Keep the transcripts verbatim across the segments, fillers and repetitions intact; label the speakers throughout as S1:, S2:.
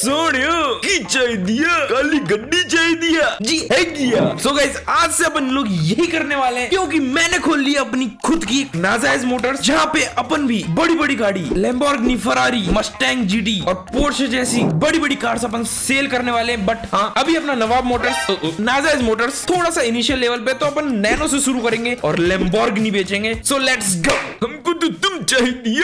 S1: सोनियो की चाहिए दिया, काली गड्डी चाहिए दिया जी है किया। सो गाइस आज से अपन लोग यही करने वाले हैं क्योंकि मैंने खोल लिया अपनी खुद की एक नाजायज मोटर्स जहाँ पे अपन भी बड़ी बड़ी गाड़ी लैम्बोर्गिनी, फरारी, मस्टैंग जीटी और पोर्शे जैसी बड़ी बड़ी कार्स अपन सेल करने वाले हैं। बट हाँ अभी अपना नवाब मोटर्स नाजायज मोटर्स थोड़ा सा इनिशियल लेवल पे, तो अपन नैनो से शुरू करेंगे और लैम्बोर्गिनी बेचेंगे। So let's go. हमको तो तुम चाहिए।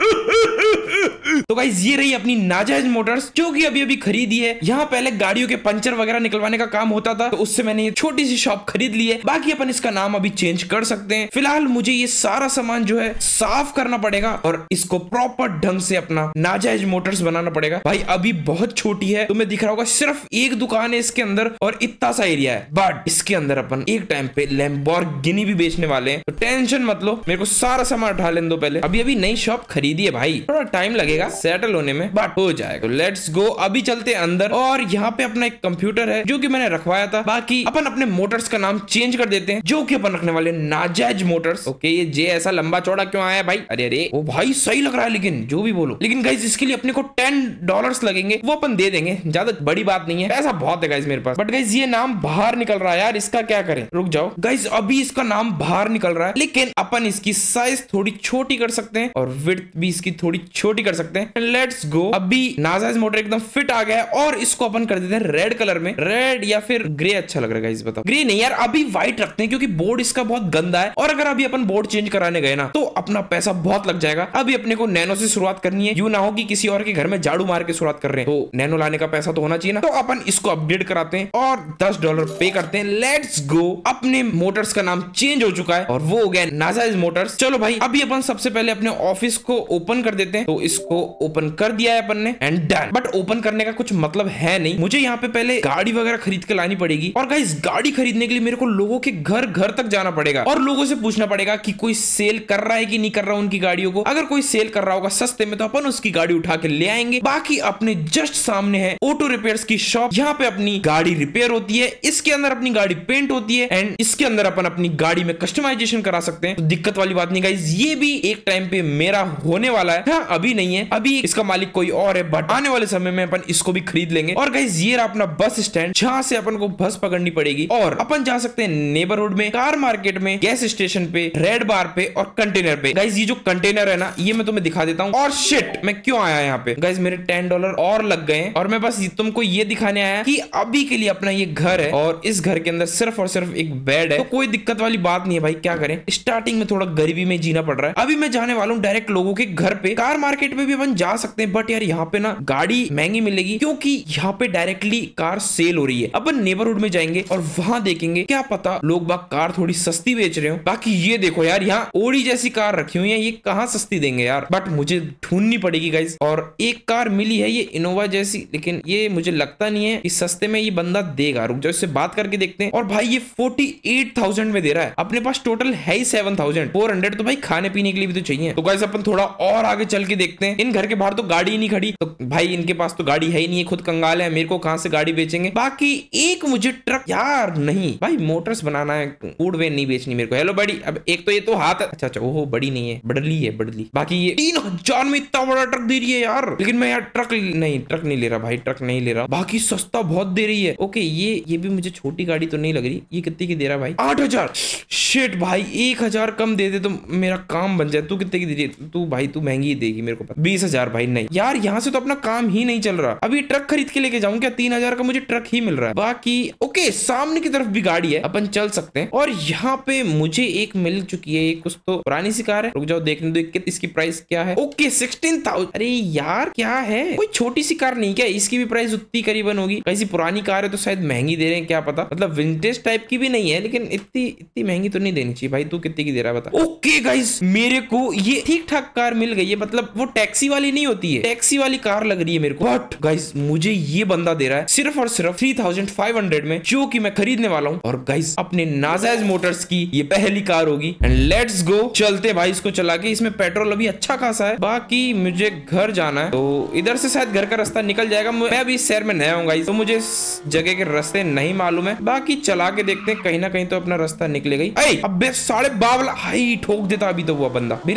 S1: तो गाइस ये रही अपनी नाजायज मोटर्स जो कि अभी अभी खरीदी है। यहाँ पहले गाड़ियों के पंचर वगैरह निकलवाने का काम होता था, तो उससे मैंने ये छोटी सी शॉप खरीद ली है। बाकी अपन इसका नाम अभी चेंज कर सकते हैं। फिलहाल मुझे ये सारा सामान जो है साफ करना पड़ेगा और इसको प्रॉपर ढंग से अपना नाजायज मोटर्स बनाना पड़ेगा। भाई अभी बहुत छोटी है, तुम्हें दिख रहा होगा सिर्फ एक दुकान है इसके अंदर और इतना सा एरिया है, बट इसके अंदर अपन एक टाइम पे लैम्बोर्गिनी भी बेचने वाले हैं। तो टेंशन मत लो, मेरे को सारा सामान उठा लेने दो पहले। अभी अभी नई शॉप खरीदी है भाई, थोड़ा टाइम लगेगा सेटल होने में, बट हो जाएगा। तो लेट्स गो। अभी चलते हैं अंदर और यहाँ पे अपना एक कंप्यूटर है जो कि मैंने रखवाया था। बाकी अपन अपने मोटर्स का नाम चेंज कर देते हैं जो कि अपन रखने वाले नाजायज मोटर्स। ओके ये जे ऐसा लंबा चौड़ा क्यों आया भाई? अरे अरे ओ भाई सही लग रहा है, लेकिन जो भी बोलो। लेकिन गाइस इसके लिए अपने को टेन डॉलर्स लगेंगे, वो अपन दे देंगे, ज्यादा बड़ी बात नहीं है, पैसा बहुत है गाइस मेरे पास। बट गाइस ये नाम बाहर निकल रहा है यार, इसका क्या करें? रुक जाओ गाइस, अभी इसका नाम बाहर निकल रहा है, लेकिन अपन इसकी साइज थोड़ी छोटी कर सकते हैं और विड्थ भी इसकी थोड़ी छोटी कर सकते हैं। Let's go. अभी नाजायज मोटर एकदम फिट आ गया है और इसको अपन कर देते हैं रेड कलर में। रेड या फिर ग्रे अच्छा लग रहा है गाइस, बताओ। ग्रे नहीं यार, अभी व्हाइट रखते हैं क्योंकि बोर्ड इसका बहुत गंदा है और अगर अभी अपन बोर्ड चेंज कराने गए ना तो अपना पैसा बहुत लग जाएगा। अभी अपने को नैनो से शुरुआत करनी है, यूं ना हो कि किसी और के घर में झाड़ू मार के शुरुआत कर रहे हैं, तो नैनो लाने का पैसा तो होना चाहिए ना। तो अपन इसको अपडेट कराते हैं और दस डॉलर पे करते हैं। Let's go. अपने मोटर्स का नाम चेंज हो चुका है और वो हो गया नाजायज मोटर्स। चलो भाई अभी अपन सबसे पहले अपने ऑफिस को ओपन कर देते हैं। तो इसको ओपन कर दिया है अपन ने एंड डन। बट ओपन करने का कुछ मतलब है नहीं, मुझे यहाँ पे पहले गाड़ी वगैरह खरीद के लानी पड़ेगी और गाइस गाड़ी खरीदने के लिए मेरे को लोगों के घर घर तक जाना पड़ेगा और लोगों से पूछना पड़ेगा कि कोई सेल कर रहा है कि नहीं कर रहा उनकी गाड़ियों को। अगर कोई सेल कर रहा होगा सस्ते में तो अपन उसकी गाड़ी उठा के ले आएंगे। बाकी अपने जस्ट सामने है ऑटो रिपेयर्स की शॉप, यहाँ पे अपनी गाड़ी रिपेयर होती है, इसके अंदर अपनी गाड़ी पेंट होती है एंड इसके अंदर अपन अपनी गाड़ी में कस्टमाइजेशन करा सकते हैं। तो दिक्कत वाली बात नहीं गाइस, ये भी एक टाइम पे मेरा होने वाला है। हाँ अभी नहीं है, अभी इसका मालिक कोई और है, बट आने वाले समय में अपन इसको भी खरीद लेंगे। और गाइस ये रहा अपना बस स्टैंड जहाँ से अपन को बस पकड़नी पड़ेगी और अपन जा सकते हैं नेबरहुड में, कार मार्केट में, गैस स्टेशन पे, रेड बार पे और कंटेनर पे। गाइस ये जो कंटेनर है ना ये मैं तुम्हें दिखा देता हूँ। और शिट मैं क्यों आया यहाँ पे? गाइस मेरे टेन डॉलर और लग गए हैं और मैं बस तुमको ये दिखाने आया कि अभी के लिए अपना ये घर है और इस घर के अंदर सिर्फ और सिर्फ एक बेड है, तो कोई दिक्कत वाली बात नहीं है भाई। क्या करें, स्टार्टिंग में थोड़ा गरीबी में जीना पड़ रहा है। अभी मैं जाने वाला हूँ डायरेक्ट लोगों के घर पे। कार मार्केट में भी अपन जा सकते हैं बट यार यहाँ पे ना गाड़ी महंगी मिलेगी क्योंकि यहाँ पे डायरेक्टली कार सेल हो रही है। अपन नेबरहुड में जाएंगे और वहां देखेंगे, क्या पता लोग बाग कार थोड़ी सस्ती बेच रहे हो। बाकी ये देखो यार यहाँ ओडी जैसी कार रखी हुई है, ये कहाँ सस्ती देंगे यार, बट मुझे ढूंढनी पड़ेगी गाइस। और एक कार मिली है ये इनोवा जैसी, लेकिन ये मुझे लगता नहीं है कि सस्ते में ये बंदा देगा। रुक जाओ इससे बात करके देखते हैं। और भाई ये फोर्टी एट थाउजेंड में दे रहा है, अपने पास टोटल है ही सेवन थाउजेंड फोर हंड्रेड, तो भाई खाने पीने के लिए भी तो चाहिए। तो गाइस अपन थोड़ा और आगे चल के देखते हैं। इन घर के बाहर तो गाड़ी ही नहीं खड़ी, तो भाई इनके पास तो गाड़ी है ही नहीं है, खुद कंगाल है, मेरे को कहां से गाड़ी बेचेंगे। बाकी एक मुझे ट्रक, यार नहीं भाई मोटर्स बनाना है, फूड वैन नहीं बेचनी मेरे को। हेलो बड़ी, अब एक तो ये तो हाथ, अच्छा अच्छा ओहो बड़ी नहीं है, बड़ली है बड़ली। बाकी ये तीन हजार में इतना बड़ा ट्रक दे रही है यार, लेकिन मैं यार ट्रक नहीं ट्रक नहीं ले रहा भाई, ट्रक नहीं ले रहा। बाकी सस्ता बहुत दे रही है। ओके ये ये भी मुझे छोटी गाड़ी तो नहीं लग रही। ये कितने की दे रहा भाई? आठ हजार। शिट भाई एक हजार कम दे दे तो मेरा काम बन जाए। तू कितने की दे रही? तू भाई तू महंगी देगी मेरे को पता। बीस हजार भाई नहीं यार, यहाँ से तो अपना काम ही नहीं चल रहा। अभी ट्रक खरीद के लेके जाऊं क्या? तीन हजार का मुझे ट्रक ही मिल रहा है। बाकी ओके सामने की तरफ भी गाड़ी है, अपन चल सकते हैं। और यहाँ पे मुझे एक मिल चुकी है, कुछ तो पुरानी सी कार है। रुक जाओ देखने दो इसकी प्राइस क्या है। Okay sixteen thousand. अरे यार क्या है, कोई छोटी सी कार नहीं क्या? इसकी भी प्राइस उतनी करीबन होगी। कैसी पुरानी कार है तो शायद महंगी दे रहे हैं, क्या पता। मतलब विंटेज टाइप की भी नहीं है, लेकिन इतनी इतनी महंगी तो नहीं देनी चाहिए भाई। तू कितने की दे रहा है बता। ओके गाइस मेरे को ये ठीक ठाक कार मिल गई है, मतलब वो टैक्सी वाली नहीं होती है, टैक्सी वाली कार लग रही है मेरे को। बट गाइस मुझे ये बंदा दे रहा है सिर्फ और सिर्फ थ्री थाउजेंड फाइव हंड्रेड में, जो कि मैं खरीदने वाला हूँ। और गाइस अपने नाजायज मोटर्स की ये पहली कार होगी एंड लेट्स गो। चलते भाई इसको चला के। इसमें पेट्रोल अभी अच्छा खासा है। बाकी मुझे घर जाना है, तो इधर से शायद घर का रास्ता निकल जाएगा। मैं अभी इस शहर में नया हूँ गाइस, तो मुझे इस जगह के रास्ते नहीं मालूम है। बाकी चला के देखते हैं, कहीं ना कहीं तो अपना रास्ता निकलेगा ही। अबे साढ़े बावला हाई ठोक देता अभी तो वो बंदा। बिना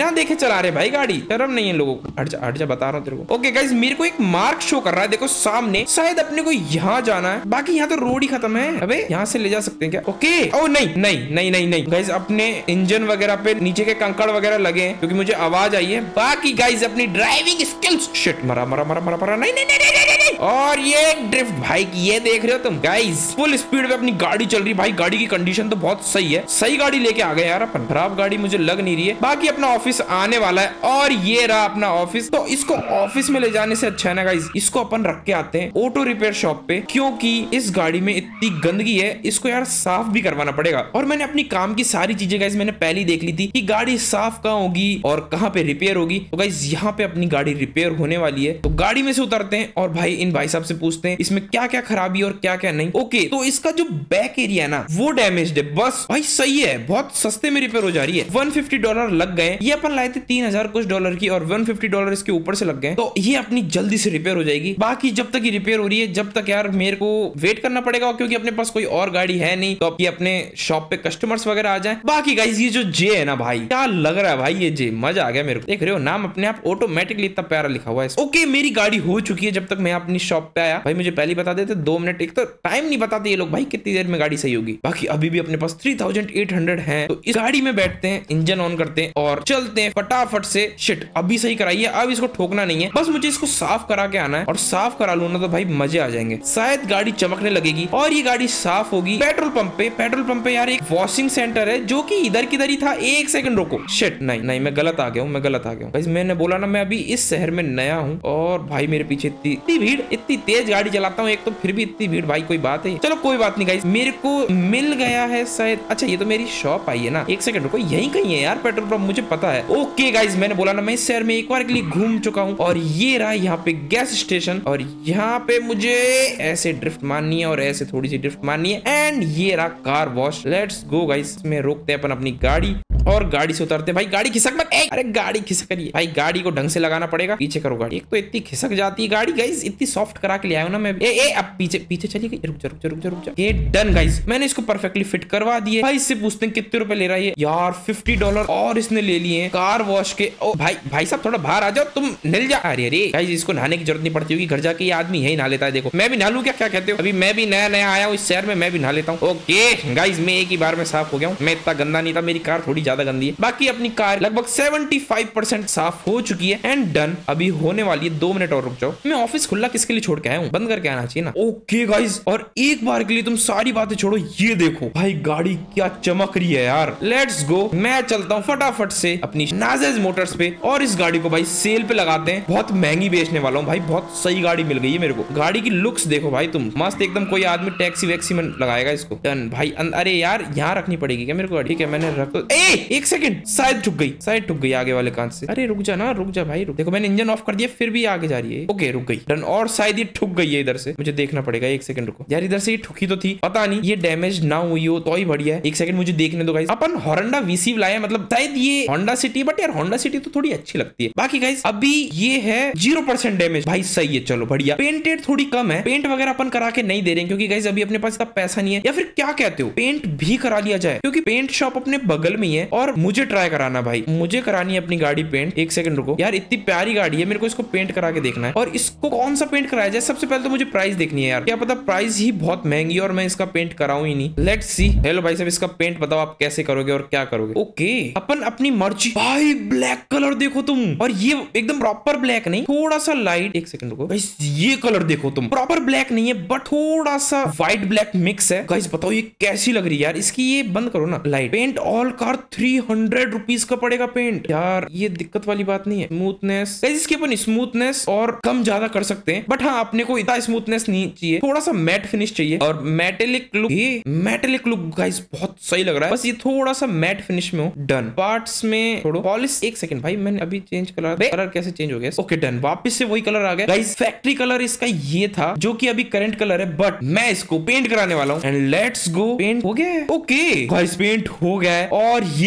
S1: बिना देखे चला रहे भाई गाड़ी, शर्म नहीं है लोगों को। हट जा हट जा, बता रहा हूँ तेरे को। ओके गाइस, मेरे को एक मार्क शो कर रहा है, देखो सामने, शायद अपने को यहाँ जाना है। बाकी यहाँ तो रोड ही खत्म है। अबे यहाँ से ले जा सकते हैं क्या? ओके, ओ नहीं नहीं नहीं नहीं नहीं गाइस, अपने इंजन वगैरह पे नीचे के कंकड़ वगैरह लगे हैं क्योंकि मुझे आवाज आई है। बाकी गाइस अपनी ड्राइविंग स्किल्स, शिट, मरा मरा मरा मरा मरा, नहीं नहीं नहीं नहीं नहीं। और ये ड्रिफ्ट भाई, ये देख रहे हो तुम गाइस, फुल स्पीड पे अपनी गाड़ी चल रही भाई। गाड़ी की कंडीशन तो बहुत सही है, सही गाड़ी लेके आ गए यार अपन, खराब गाड़ी मुझे लग नहीं रही है। बाकी अपना ऑफिस आने वाला है और ये रहा अपना ऑफिस। तो इसको ऑफिस में ले जाने से अच्छा है ना गाइस, इसको अपन रख के आते हैं ऑटो रिपेयर शॉप पे, क्योंकि इस गाड़ी में इतनी गंदगी है, इसको यार साफ भी करवाना पड़ेगा। और मैंने अपनी काम की सारी चीजें गाइस मैंने पहले ही देख ली थी कि गाड़ी साफ कहाँ होगी और कहाँ पे रिपेयर होगी। तो गाइस यहाँ पे अपनी गाड़ी रिपेयर होने वाली है, तो गाड़ी में से उतरते हैं और भाई इन भाई साहब से पूछते हैं इसमें क्या क्या खराबी और क्या क्या नहीं। ओके, तो इसका जो बैक एरिया है ना वो डैमेज्ड है, बस भाई सही है, बहुत सस्ते में रिपेयर हो जा रही है। वन फिफ्टी डॉलर लग गए, ये अपन लाए थे तीन हजार कुछ डॉलर की और वन फिफ्टी डॉलर इसके ऊपर से लग गए, तो ये अपनी जल्दी से रिपेयर हो जाएगी। बाकी जब तक ये रिपेयर हो रही है, जब तक यार मेरे को वेट करना पड़ेगा, क्योंकि अपने पास कोई और गाड़ी है नहीं, तो अब ये अपने शॉप पे कस्टमर्स वगैरह आ जाए। बाकी गाइस ये जो जे है ना भाई, क्या लग रहा है भाई ये जे, मजा आ गया मेरे को। देख रहे हो नाम अपने आप ऑटोमेटिकली इतना प्यारा लिखा हुआ है। ओके, मेरी गाड़ी हो चुकी है। जब तक मैं अपनी शॉप पे आया भाई, मुझे पहले बता देते दो मिनट, एक तो टाइम नहीं बताते ये लोग भाई कितनी देर में गाड़ी सही होगी। बाकी अभी भी अपने पास थ्री थाउजेंड एट हंड्रेड है, तो इस गाड़ी में बैठते हैं, इंजन ऑन करते हैं और चलते हैं फटाफट से। शिट, अभी सही कराइए, अब इसको ठोकना नहीं है, बस मुझे इसको साफ करा के आना है और साफ करा लूँ ना तो भाई मजे आ जाएंगे। शायद गाड़ी चमकने लगेगी और ये गाड़ी साफ होगी। पेट्रोल पंप पे, पेट्रोल पंप पे यार एक वॉशिंग सेंटर है जो कि इधर किधर ही था। एक सेकंड रुको, शिट, नहीं नहीं मैं गलत आ गया हूँ, मैं गलत आ गया हूँ। मैंने बोला ना मैं अभी इस शहर में नया हूँ और भाई मेरे पीछे इतनी इतनी भीड़, इतनी तेज गाड़ी चलाता हूँ एक तो, फिर भी इतनी भीड़ भाई, कोई बात है। चलो कोई बात नहीं गाइस, मेरे को मिल गया है शायद। अच्छा ये तो मेरी शॉप आई है ना, एक सेकंड रुको, यहीं कहीं है यार पेट्रोल पंप, मुझे पता है। ओके गाइस, मैंने बोला ना मैं इस शहर में एक बार के लिए घूम चुका हूँ और ये रहा यहाँ पे गैस स्टेशन, और यहाँ पे मुझे ऐसे ड्रिफ्ट मारनी है और ऐसे थोड़ी सी ड्रिफ्ट मारनी है, एंड ये रहा car wash. Let's go guys, इसमें रोकते हैं अपन अपनी गाड़ी और गाड़ी से उतरते। भाई गाड़ी खिसक मत, अरे गाड़ी खिसक रही है भाई, गाड़ी को ढंग से लगाना पड़ेगा। पीछे करो गाड़ी, एक तो इतनी खिसक जाती है गाड़ी गाइस, इतनी सॉफ्ट करा के ले आया हूं ना मैं। ए, ए, अब पीछे पीछे चली गई, रुक जा रुक जा रुक जा रुक जा। ये डन गाइस, मैंने इसको परफेक्टली फिट करवा दिए। भाई इससे पूछते हैं कितने रुपए ले रहा है यार, फिफ्टी डॉलर और इसने ले लिए कार वॉश के। ओ भाई भाई साहब थोड़ा बाहर आ जाओ, तुम नल जा। अरे अरे गाइस, इसको नहाने की जरूरत नहीं पड़ती होगी, घर जाके ये आदमी यही नहा लेता है। देखो मैं भी नहा लूं क्या, क्या कहते हो? अभी मैं भी नया नया आया हूँ इस शहर में, मैं भी नहा लेता हूँ। ओके गाइस, मैं एक ही बार में साफ हो गया हूँ, मैं इतना गंदा नहीं था, मेरी कार थोड़ी ज्यादा गंदी है। बाकी अपनी कार लगभग पचहत्तर परसेंट साफ हो चुकी है एंड डन, अभी होने वाली है। दो मिनट और रुक जाओ, मैं ऑफिस खुला किसके लिए छोड़ के आया हूँ, बंद करके आना चाहिए ना। ओके गाइस, और एक बार के लिए तुम सारी बातें छोड़ो, ये देखो भाई गाड़ी क्या चमक रही है यार। लेट्स गो, मैं चलता हूँ फटाफट से अपनी नाज़ेज़ मोटर्स पे और इस गाड़ी को भाई सेल पे लगाते हैं। बहुत महंगी बेचने वाला हूँ भाई, बहुत सही गाड़ी मिल गई है मेरे को। गाड़ी की लुक्स देखो भाई तुम, मस्त एकदम, कोई आदमी टैक्सी वैक्सी में लगाएगा इसको। डन भाई, अरे यार यहाँ रखनी पड़ेगी क्या मेरे को? ठीक है मैंने रख, ए एक सेकंड, शायद ठुक गई, शायद ठुक गई आगे वाले कांच से। अरे रुक जा ना, रुक जा भाई रुक। देखो मैंने इंजन ऑफ कर दिया फिर भी आगे जा रही है। ओके रुक गई, डन। और शायद ये ठुक गई है इधर से, मुझे देखना पड़ेगा। एक सेकंड रुको यार, इधर से ये ठुकी तो थी, पता नहीं ये डैमेज ना हुई हो तो ही बढ़िया है। एक सेकंड मुझे देखने दो गाइस। अपन होंडा वीसी लाए, मतलब शायद ये होंडा सिटी, बट यार होंडा सिटी तो थोड़ी अच्छी लगती है। बाकी गाइस अभी ये है जीरो परसेंट डैमेज, भाई सही है, चलो बढ़िया। पेंटेड थोड़ी कम है, पेंट वगैरह अपन करा के नहीं दे रहे क्योंकि गाइस अभी अपने पास इतना पैसा नहीं है। या फिर क्या कहते हो, पेंट भी करा लिया जाए क्योंकि पेंट शॉप अपने बगल में ही है और मुझे ट्राई कराना भाई, मुझे करानी है अपनी गाड़ी पेंट। एक सेकंड रुको यार, इतनी प्यारी गाड़ी है, मेरे को इसको पेंट करा के देखना है। और इसको कौन सा पेंट कराया जाए, सबसे पहले तो मुझे प्राइस देखनी है यार, क्या पता प्राइस ही बहुत महंगी और मैं इसका पेंट कराऊं ही नहीं। Let's see. हेलो भाई साहब, इसका पेंट बताओ आप कैसे करोगे और क्या करोगे? ओके अपन अपनी मर्जी। भाई ब्लैक कलर देखो तुम, और ये एकदम प्रॉपर ब्लैक नहीं, थोड़ा सा लाइट। एक सेकंड रुको गाइस, ये कलर देखो तुम, प्रॉपर ब्लैक नहीं है बट थोड़ा सा व्हाइट ब्लैक मिक्स है। गाइस बताओ ये कैसी लग रही है यार, इसकी ये बंद करो ना light. Paint all car three hundred rupees का पड़ेगा पेंट यार, ये दिक्कत वाली बात नहीं है। स्मूथनेस गाइस, इसके अपन स्मूथनेस और कम ज्यादा कर सकते हैं, बट हाँ अपने को इतना स्मूथनेस नहीं चाहिए, थोड़ा सा मैट फिनिश चाहिए। और मेटेलिक लुक, ये मेटेलिक लुक गाइस बहुत सही लग रहा है, बस ये थोड़ा सा मैट फिनिश में हो। डन। पार्ट्स में थोड़ा पॉलिश। एक सेकंड भाई, मैंने अभी चेंज कलर, कलर कैसे चेंज हो गया? ओके डन, वापस से वही कलर आ गया गाइस। फैक्ट्री कलर इसका ये था जो कि अभी करंट कलर है, बट मैं इसको पेंट कराने वाला हूँ। And let's go. पेंट हो गया है। ओके गाइस, पेंट हो गया है और ये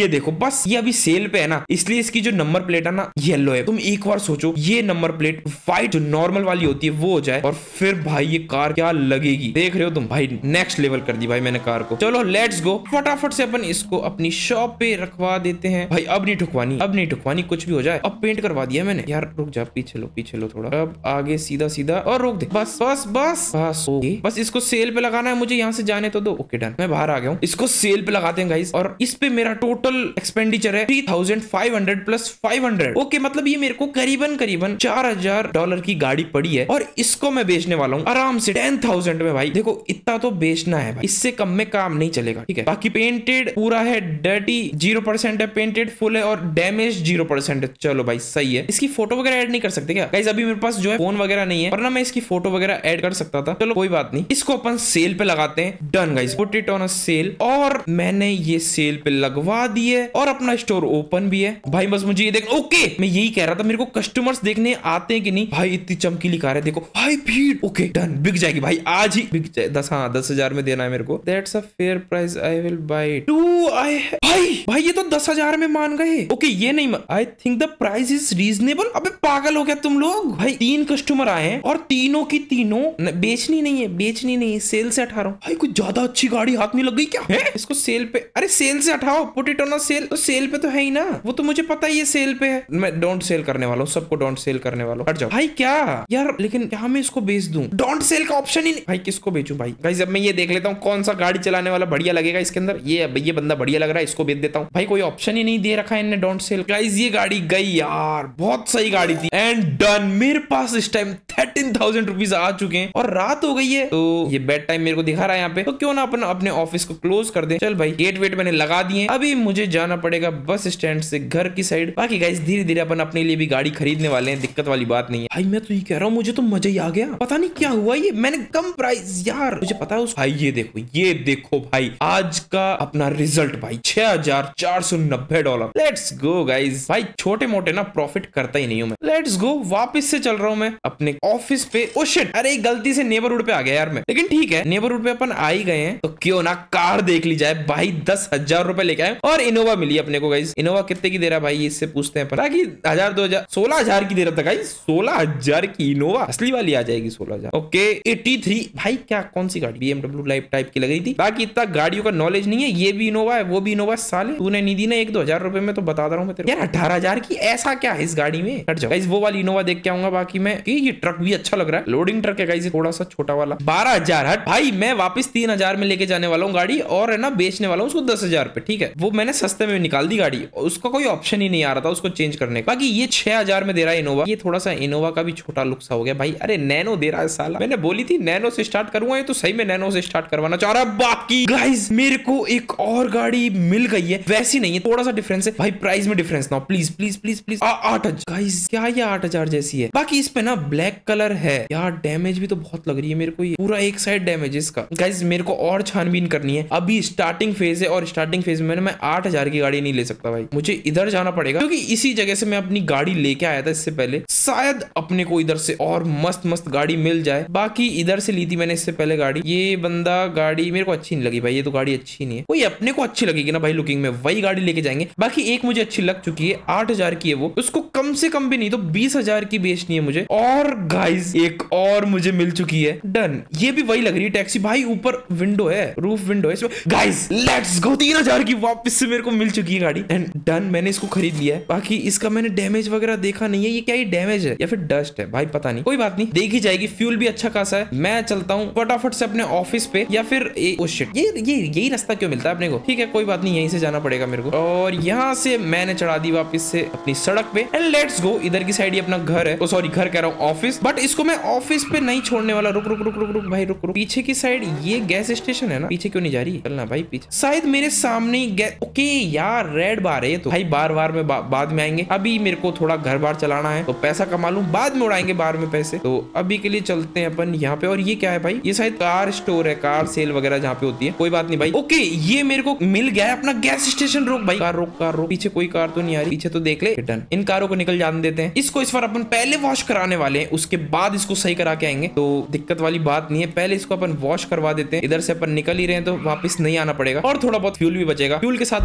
S1: ये देखो बस ये अभी सेल पे है ना, इसलिए इसकी जो नंबर प्लेट है ना येलो है। तुम एक बार सोचो ये नंबर प्लेट व्हाइट जो नॉर्मल वाली होती है वो हो जाए, और फिर भाई ये कार क्या लगेगी, देख रहे हो तुम भाई, नेक्स्ट लेवल कर दी भाई मैंने कार को। चलो लेट्स गो, फटाफट से अपन इसको अपनी शॉप पे रखवा देते हैं भाई। अब नहीं ठुकवानी, अब नहीं ठुकवानी, कुछ भी हो जाए। अब पेंट करवा दिया मैंने यार, रुक जा, पीछे लो पीछे लो थोड़ा, अब आगे सीधा सीधा और रोक दे, बस बस बस बस ओके। बस इसको सेल पे लगाना है, मुझे यहाँ से जाने तो दो। ओके डन, मैं बाहर आ गया हूँ। इसको सेल पे लगाते हैं गाइस, और इस पे मेरा टोटल एक्सपेंडिचर है three thousand five hundred plus five hundred. Okay मतलब ये मेरे को करीबन करीबन चार हजार डॉलर की गाड़ी पड़ी है, और इसको मैं बेचने वाला हूँ आराम से टेन थाउजेंड में भाई। देखो इतना तो बेचना है भाई, इससे कम में काम नहीं चलेगा, ठीक है। बाकी पेंटेड पूरा है, डर्टी जीरो परसेंट है, पेंटेड फुल है, और डैमेज जीरो परसेंट है। चलो भाई सही है। इसकी फोटो वगैरह ऐड नहीं कर सकते क्या गाइस? अभी मेरे पास जो है फोन वगैरह नहीं है, वरना मैं इसकी फोटो वगैरह ऐड कर सकता था। चलो कोई बात नहीं, इसको अपन सेल पे लगाते हैं। Done guys, put it on a sale, और मैंने ये सेल पे लगवा दी है, और अपना स्टोर ओपन भी है भाई। बस मुझे ये देख, ओके मैं यही कह रहा था, मेरे को कस्टमर्स देखने आते हैं कि नहीं भाई। इतनी चमकीली कार है देखो भाई, भीड़। ओके डन, बिक जाएगी भाई, आज ही बिक जाए। दस हाँ दस हजार में देना है मेरे को। That's a fair price, I will buy it. टू आई भाई भाई ये तो दस हजार में मान गए। ओके ये नहीं, I think the price is reasonable. अबे पागल हो गया तुम लोग भाई, तीन कस्टमर आए हैं और तीनों की तीनों बेचनी नहीं है, बेचनी नहीं है, सेल से हटा रहा हूँ भाई। कुछ ज्यादा अच्छी गाड़ी हाथ में लग गई क्या है? इसको सेल पे, अरे सेल से हटाओ, put it on a sale. तो सेल पे तो है ही ना, वो तो मुझे पता है ये सेल पे है। मैं डोंट सेल करने वाला हूँ, सबको डोंट सेल करने वाला हूँ। हट जाओ भाई। क्या यार, लेकिन क्या मैं इसको बेच दूं? डोंट सेल का ऑप्शन ही नहीं भाई, किसको बेचूं भाई? गाइस अब मैं ये देख लेता हूँ कौन सा गाड़ी चलाने वाला बढ़िया लगेगा इसके अंदर। ये ये बंदा बढ़िया लग रहा है, इसको बेच देता हूँ भाई। कोई ऑप्शन ही नहीं दे रखा है इन्होंने डोंट सेल। गाइस ये गाड़ी गई यार, बहुत सही गाड़ी थी। एंड डन, मेरे पास इस टाइम थर्टीन थाउजेंड रुपीज आ चुके हैं, और रात हो गई है, तो ये बेड टाइम मेरे को दिखा रहा है यहाँ पे। तो क्यों ना अपन अपने ऑफिस को क्लोज कर दे। चल भाई, गेट वेट मैंने लगा दिए। अभी मुझे जाना पड़ेगा बस स्टैंड से घर की साइड। बाकी गाइस धीरे धीरे अपन अपने लिए भी गाड़ी खरीदने वाले हैं, दिक्कत वाली बात नहीं है भाई। मैं तो ये कह रहा हूँ, मुझे तो मजा ही आ गया। पता नहीं क्या हुआ, ये मैंने कम प्राइस यार, मुझे पता है उस भाई। ये देखो ये देखो भाई, आज का अपना रिजल्ट भाई, छह हजार चार सौ नब्बे डॉलर। Let's go guys. भाई छोटे मोटे ना प्रॉफिट करता ही नहीं हूँ मैं। लेट्स गो, वापस से चल रहा हूँ मैं अपने ऑफिस पे। ओ शिट, अरे गलती से नेबरहुड पे आ गया यार मैं, लेकिन ठीक है, नेबरहुड पे अपन आ ही गए हैं, तो क्यों ना कार देख ली जाए भाई। दस हजार रुपए लेके आए, और इनोवा मिली अपने को गाइस। इनोवा कितने की दे रहा है भाई, इससे पूछते हैं। ताकि हजार दो हजार सोलह हजार की दे रहा था गाइस। सोलह हजार की इनोवा असली वाली आ जाएगी सोलह हजार। ओके एटी थ्री भाई, क्या कौन सी गाड़ी? बीएमडब्ल्यू लाइफ टाइप की लग रही थी। बाकी इतना गाड़ियों का नॉलेज नहीं है। ये भी इनोवा है, वो भी इनोवा। साले तूने नहीं दी ना एक दो हजार रुपए में, तो बता रहा हूँ मैं तेरे यार। अठारह हजार की ऐसा क्या है इस गाड़ी में? हट जाओ गाइस, वो वाली इनोवा देख के आऊंगा। बाकी मैं ये ट्रक भी अच्छा लग रहा है, लोडिंग ट्रक है गाइस, थोड़ा सा छोटा वाला। बारह हजार हट भाई, मैं वापस तीन हजार में लेके जाने वाला हूँ गाड़ी, और है ना बेचने वाला हूँ उसको दस हजार पे। ठीक है, वो मैंने सस्ते में निकाल दी गाड़ी, उसका कोई ऑप्शन ही नहीं आ रहा था उसको चेंज करने का। बाकी ये छह हजार में दे रहा है इनोवा। ये थोड़ा सा इनोवा का भी छोटा लुक सा हो गया भाई। अरे नैनो दे रहा है साला, मैंने बोली थी नैनो से स्टार्ट करूंगा, ये तो सही में नैनो से स्टार्ट करवाना चाह रहा है। बाकी गाइस मेरे को एक और गाड़ी मिल गई है, वैसी नहीं है, थोड़ा सा डिफरेंस है भाई। प्राइस में डिफरेंस ना, प्लीज प्लीज प्लीज प्लीज। आठ हजार गाइस, क्या ये आठ हजार जैसी है? बाकी इस पे ना ब्लैक कलर है यार, डैमेज भी तो बहुत लग रही है मेरे को, ये पूरा एक साइड डैमेज इसका। गाइस मेरे को और छानबीन करनी है, अभी स्टार्टिंग फेज है, और स्टार्टिंग फेज में मैं आठ हजार की गाड़ी नहीं ले सकता भाई। मुझे इधर जाना पड़ेगा, क्योंकि इसी जगह से मैं अपनी गाड़ी लेके आया था इससे पहले। शायद अपने को इधर से और मस्त मस्त गाड़ी मिल जाए। बाकी इधर से ली थी मैंने इससे पहले गाड़ी। ये बंदा गाड़ी मेरे को अच्छी नहीं लगी भाई, ये तो गाड़ी अच्छी नहीं है। कोई अपने को अच्छी लगेगी ना भाई लुकिंग में, वही गाड़ी लेके जाएंगे। बाकी एक मुझे अच्छी लग चुकी है, आठ हजार की है वो, उसको कम से कम भी नहीं तो बीस हजार की बेचनी है मुझे। और गाइस एक और मुझे मिल चुकी है, डन। ये भी वही लग रही है टैक्सी भाई, ऊपर विंडो है, रूफ विंडो है इसमें। गाइस लेट्स गो, तीन हजार की वापस से मेरे को मिल चुकी है गाड़ी, एंड डन, मैंने इसको खरीद लिया है। बाकी इसका मैंने डैमेज वगैरह देखा नहीं है, ये क्या ये डैमेज है या फिर डस्ट है भाई, पता नहीं, कोई बात नहीं, देखी जाएगी। फ्यूल भी अच्छा खासा है। मैं चलता हूँ फटाफट से अपने ऑफिस पे, या फिर ए, ओ शिट, ये ये यही रास्ता क्यों मिलता है अपने को? ठीक है कोई बात नहीं, यहीं से जाना पड़ेगा मेरे को। और यहाँ से मैंने चढ़ा दी वापस से अपनी सड़क पे, एंड लेट्स गो। इधर की साइड ही अपना घर है, ओ सॉरी घर कह रहा हूँ ऑफिस, बट इसको मैं ऑफिस पे नहीं छोड़ने वाला। रुक रुक रुक रुक रुक भाई, रुक रुक। पीछे की साइड ये गैस स्टेशन है ना, पीछे क्यों नहीं जा रही? चलना भाई पीछे, शायद मेरे सामने ही गैस। ओके यार रेड बार है तो भाई, बार बार में बा, बाद में आएंगे। अभी मेरे को थोड़ा घर बार चलाना है, तो पैसा कमा लूं, बाद में उड़ाएंगे बार में पैसे। तो अभी के लिए चलते हैं अपन यहाँ पे। और ये क्या है भाई? ये शायद कार स्टोर है, कार सेल वगैरह जहाँ पे होती है। कोई बात नहीं भाई। ओके ये मेरे को मिल गया है अपना गैस स्टेशन। रोक भाई, कार रोक, कार रोक। पीछे कोई कार तो नहीं आ रही? पीछे तो देख ले। डन, इन कारों को निकल जाने देते हैं। इसको इस बार अपन पहले वॉश कराने वाले हैं, उसके बाद इसको सही करा के आएंगे, तो दिक्कत वाली बात नहीं है। पहले इसको अपन वॉश करवा देते हैं। इधर से अपन निकल ही रहे हैं तो वापस नहीं आना पड़ेगा, और थोड़ा बहुत फ्यूल भी बचेगा। फ्यूल के साथ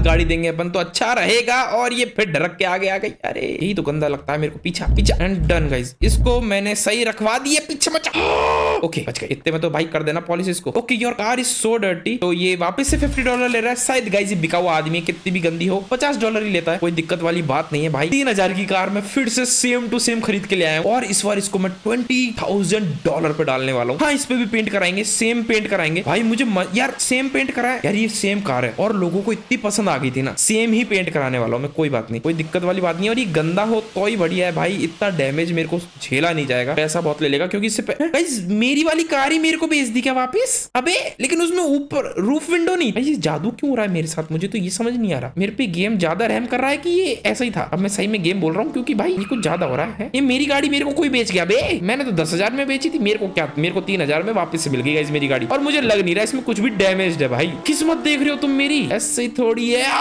S1: गाड़ी देंगे अपन तो अच्छा रहेगा। और ये फिर ढरक के आगे आ गई, अरे यही तो गंदा लगता है मेरे को। पीछा पीछा एंड डन गाइस, इसको मैंने सही रखवा दिए, पीछे बचा। ओके बच गए, इतने में तो भाई कर देना पॉलिश इसको। Okay your car is so dirty, तो ये वापस से फिफ्टी डॉलर ले रहा है शायद गाइस। बिका हुआ आदमी कितनी भी गंदी हो पचास डॉलर ही लेता है, कोई दिक्कत वाली बात नहीं है भाई। तीन हजार की कार में फिर से सेम टू सेम खरीद के ले आया हूं और इस बार इसको मैं ट्वेंटी थाउजेंड डॉलर पे डालने वाला हूँ। हाँ इस पे भी पेंट कराएंगे, सेम पेंट कराएंगे भाई। मुझे म... यार सेम पेंट कराए यार, ये सेम कार है और लोगों को इतनी पसंद आ गई थी ना, सेम ही पेंट कराने वाला हूँ मैं। कोई बात नहीं, कोई दिक्कत वाली बात नहीं। और ये गंदा हो तो ही बढ़िया है भाई, इतना डैमेज मेरे को झेला नहीं जाएगा, पैसा बहुत ले लेगा क्योंकि इससे गाइस मेरी वाली कार ही मेरे को बेच दी क्या वापस? अबे लेकिन उसमें ऊपर रूफ विंडो नहीं। ये जादू क्यों हो रहा है मेरे साथ, मुझे तो ये समझ नहीं आ रहा। मेरे पे गेम ज्यादा रहम कर रहा है कि ये ऐसा ही था? अब मैं सही में गेम बोल रहा हूँ क्योंकि भाई ये कुछ ज्यादा हो रहा है। ये मेरी गाड़ी मेरे को कोई बेच गया बे, मैंने तो दस हजार में बेची थी, मेरे को क्या, मेरे को तीन हजार में वापस से मिल गई गाइस मेरी गाड़ी। और मुझे लग नहीं रहा इसमें कुछ भी डैमेज है भाई। किस्मत देख रहे हो तुम मेरी, ऐसे ही थोड़ी है।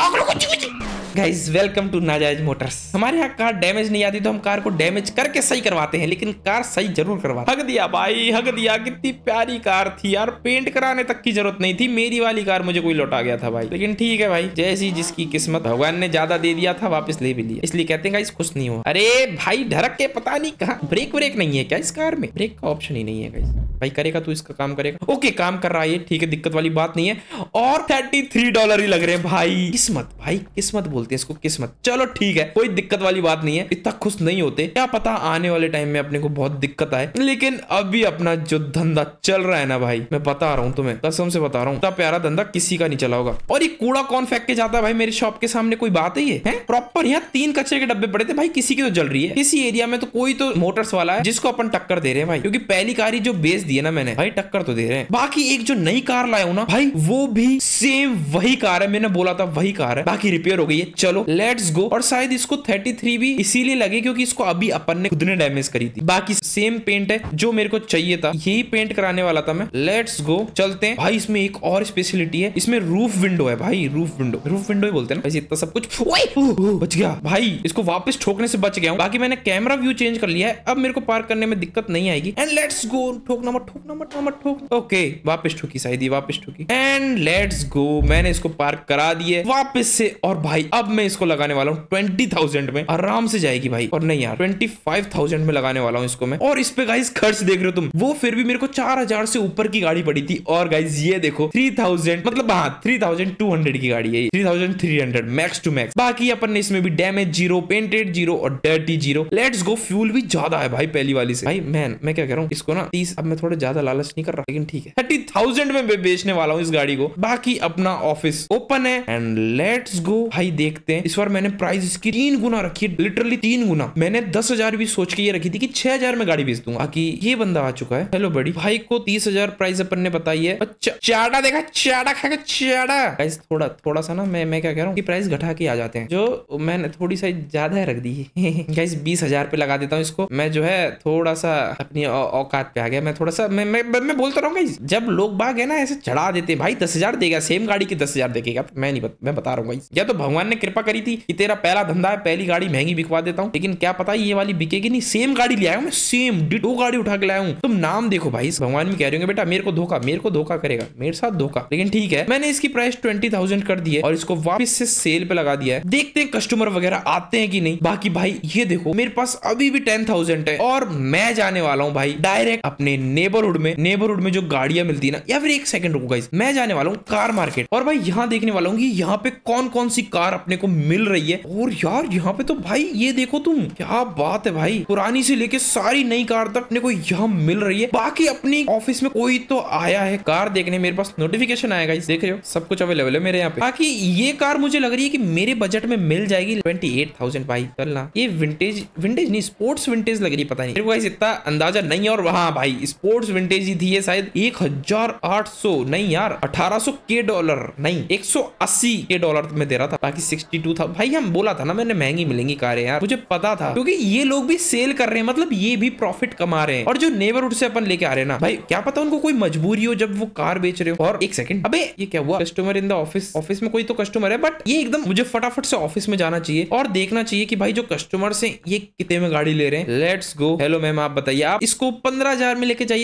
S1: गाइस वेलकम टू नाजायज मोटर्स। हमारे यहाँ कार डैमेज नहीं आती तो हम कार को डैमेज करके सही करवाते हैं, लेकिन कार सही जरूर करवाते। हक दिया भाई, हक दिया। कितनी प्यारी कार थी यार, पेंट कराने तक की जरूरत नहीं थी। मेरी वाली कार मुझे कोई लौटा गया था भाई, लेकिन ठीक है भाई, जैसी जिसकी किस्मत। भगवान ने ज्यादा दे दिया था, वापस ले भी लिया। इसलिए कहते हैं गाइस खुश नहीं हो। अरे भाई ढरक के पता नहीं कहाँ ब्रेक व्रेक नहीं है क्या इस कार में? ब्रेक का ऑप्शन ही नहीं है गाइस। भाई करेगा तू इसका काम करेगा। ओके काम कर रहा है, ठीक है, दिक्कत वाली बात नहीं है। और थर्टी थ्री डॉलर ही लग रहे हैं भाई। किस्मत भाई, किस्मत बोलते हैं इसको, किस्मत। चलो ठीक है, कोई दिक्कत वाली बात नहीं है। इतना खुश नहीं होते, क्या पता आने वाले टाइम में अपने को बहुत दिक्कत आए। लेकिन अभी अपना जो धंधा चल रहा है ना भाई, मैं बता रहा हूँ तुम्हें, कसम से बता रहा हूँ, इतना प्यारा धंधा किसी का नहीं चला होगा। और ये कूड़ा कौन फेंक के जाता है भाई मेरे शॉप के सामने? कोई बात है ये है? प्रॉपर यहाँ तीन कचरे के डब्बे पड़े थे भाई, किसी की तो जल रही है। किसी एरिया में तो कोई तो मोटर्स वाला है जिसको अपन टक्कर दे रहे हैं भाई, क्योंकि पहली कार ही जो बेच दी है ना मैंने भाई, टक्कर तो दे रहे हैं। बाकी एक जो नई कार लाया हूं ना भाई, वो भी सेम वही कार है, मैंने बोला था वही कार है, बाकी रिपेयर हो गई है। चलो लेट्स गो। और शायद इसको थर्टी थ्री भी इसीलिए लगे क्योंकि इसको अभी अपन ने खुद ने डैमेज करी थी। बाकी सेम पेंट है जो मेरे को चाहिए था, यही पेंट कराने वाला था मैं। लेट्स गो, चलते हैं भाई। इसमें एक और स्पेशलिटी है, इसमें रूफ विंडो है भाई, रूफ विंडो रूफ विंडो ही बोलते हैं ना वैसे। इतना सब कुछ ओए, बच गया भाई, इसको वापस ठोकने से बच गया हूं। बाकी मैंने कैमरा व्यू चेंज कर लिया है, अब मेरे को पार्क करने में दिक्कत नहीं आएगी। एंड लेट्स गो। ठोकना मत, ठोकना मत, मत ठोक। ओके वापस ठोकी, शायद ही वापस ठोकी। एंड लेट्स गो, मैंने इसको पार्क करा दिए वापस से। और भाई अब मैं इसको लगाने वाला हूँ ट्वेंटी थाउजेंड में, आराम से जाएगी भाई। और नहीं यार, ट्वेंटी फाइव थाउजेंड में लगाने वाला हूँ इसको मैं। और इस पे गाइस खर्च देख रहे हो तुम, वो फिर भी मेरे को चार हजार से ऊपर की गाड़ी पड़ी थी। और गाइस ये देखो थ्री थाउजेंड, मतलब हाँ थ्री थाउजेंड टू हंड्रेड की गाड़ी है, three thousand three hundred max two max. बाकी अपन ने इसमें भी डैमेज जीरो, पेंटेड जीरो और dirty zero. Let's go. Fuel भी ज्यादा है भाई पहली वाली से। भाई मैन मैं क्या कह रहा हूँ, इसको ना तीस, अब मैं थोड़ा ज्यादा लालच नहीं कर रहा, लेकिन ठीक है, थर्टी थाउजेंड में बेचने वाला हूँ इस गाड़ी को। बाकी अपना ऑफिस ओपन है एंड लेट्स गो भाई। देखते हैं, इस बार मैंने प्राइस इसकी तीन गुना रखी है, लिटरली तीन गुना। मैंने दस हजार भी सोच के ये रखी थी कि छह हजार में गाड़ी बेच दूंगा। बाकी ये बंदा आ चुका है। हेलो बड़ी भाई को तीस हजार प्राइस अपन ने बताई है। अच्छा चाड़ा देखा, चाड़ा खा के चाड़ा। गाइस थोड़ा थोड़ा सा ना मैं मैं क्या कह रहा हूँ कि प्राइस घटा के आ जाते हैं, जो मैंने थोड़ी सा ज्यादा रख दी है। गाइस बीस हजार पे लगा देता हूँ इसको। मैं जो है थोड़ा सा अपनी औकात पे आ गया, मैं थोड़ा सा मैं मैं, मैं बोलता रहूंगा। जब लोग बाग है ना ऐसे चढ़ा देते भाई, दस हजार देगा सेम गाड़ी की, दस हजार देखेगा। मैं नहीं बत, मैं बता रहा हूँ, या तो भगवान ने कृपा करी थी कि तेरा पहला धंधा है, पहली गाड़ी महंगी बिकवा देता हूँ, लेकिन क्या पता ये वाली बिकेगी नहीं। सेम गाड़ी ले आया हूँ मैं, सेम डिटो गाड़ी उठा के लाया हूँ। तुम नाम देखो भाई, भगवान भी कह रहे होंगे बेटा मेरे को धोखा, मेरे को धोखा करेगा, मेरे साथ धोखा। लेकिन ठीक है, मैंने इसकी प्राइस ट्वेंटी थाउजेंड कर दी है और इसको वापस से सेल पे लगा दिया है। देखते हैं कस्टमर वगैरह आते हैं कि नहीं। बाकी भाई ये देखो मेरे पास अभी भी टेन थाउजेंड है और मैं जाने वाला हूँ भाई डायरेक्ट अपने नेबरहुड में। नेबरहुड में जो गाड़ियां मिलती है ना, या फिर एक सेकंड रुको गाइस, मैं जाने वाला हूँ कार मार्केट और भाई यहाँ देखने वाला हूँ कि यहाँ पे कौन कौन सी कार अपने को मिल रही है। और यार यहाँ पे तो भाई ये देखो तुम, क्या बात है भाई, पुरानी से लेके सारी नई कार तक अपने को यहाँ मिल रही है। बाकी अपनी ऑफिस में कोई तो आया है कार देखने, मेरे पास नोटिफिकेशन आएगा, इस देख रहे हो सब कुछ अवेलेबल है मेरे यहाँ पे। बाकी ये कार मुझे लग रही है कि मेरे बजट में मिल जाएगी ट्वेंटी एट थाउजेंड भाई। चलना, ये विंटेज विंटेज नहीं स्पोर्ट्स विंटेज लग रही है, पता नहीं मेरे को इतना अंदाजा नहीं है। और हाँ भाई स्पोर्ट्स विंटेज ही थी ये, शायद एक हजार आठ सौ नहीं यार अठारह सौ के डॉलर नहीं एक सौ अस्सी के डॉलर में दे रहा था। बाकी सिक्सटी टू था भाई, हम बोला था ना मैंने महंगी मिलेंगी कारें यार, मुझे पता था क्योंकि ये लोग भी सेल कर रहे हैं, मतलब ये भी प्रॉफिट कमा रहे हैं। और जो नेबरहुड से अपन लेके आ रहे हैं ना भाई, क्या पता उनको कोई मजबूरी हो जब वो कार बेच रहे हो। और एक सेकंड, अबे ये क्या हुआ, customer in the office. Office में कोई तो कस्टमर है, बट ये एकदम मुझे फटाफट से ऑफिस में जाना चाहिए और देखना चाहिए कि भाई जो कस्टमर से ये कितने में गाड़ी ले रहे हैं। Let's go. हेलो मैम आप बताइए, आप इसको पंद्रह हजार में लेके जाइए,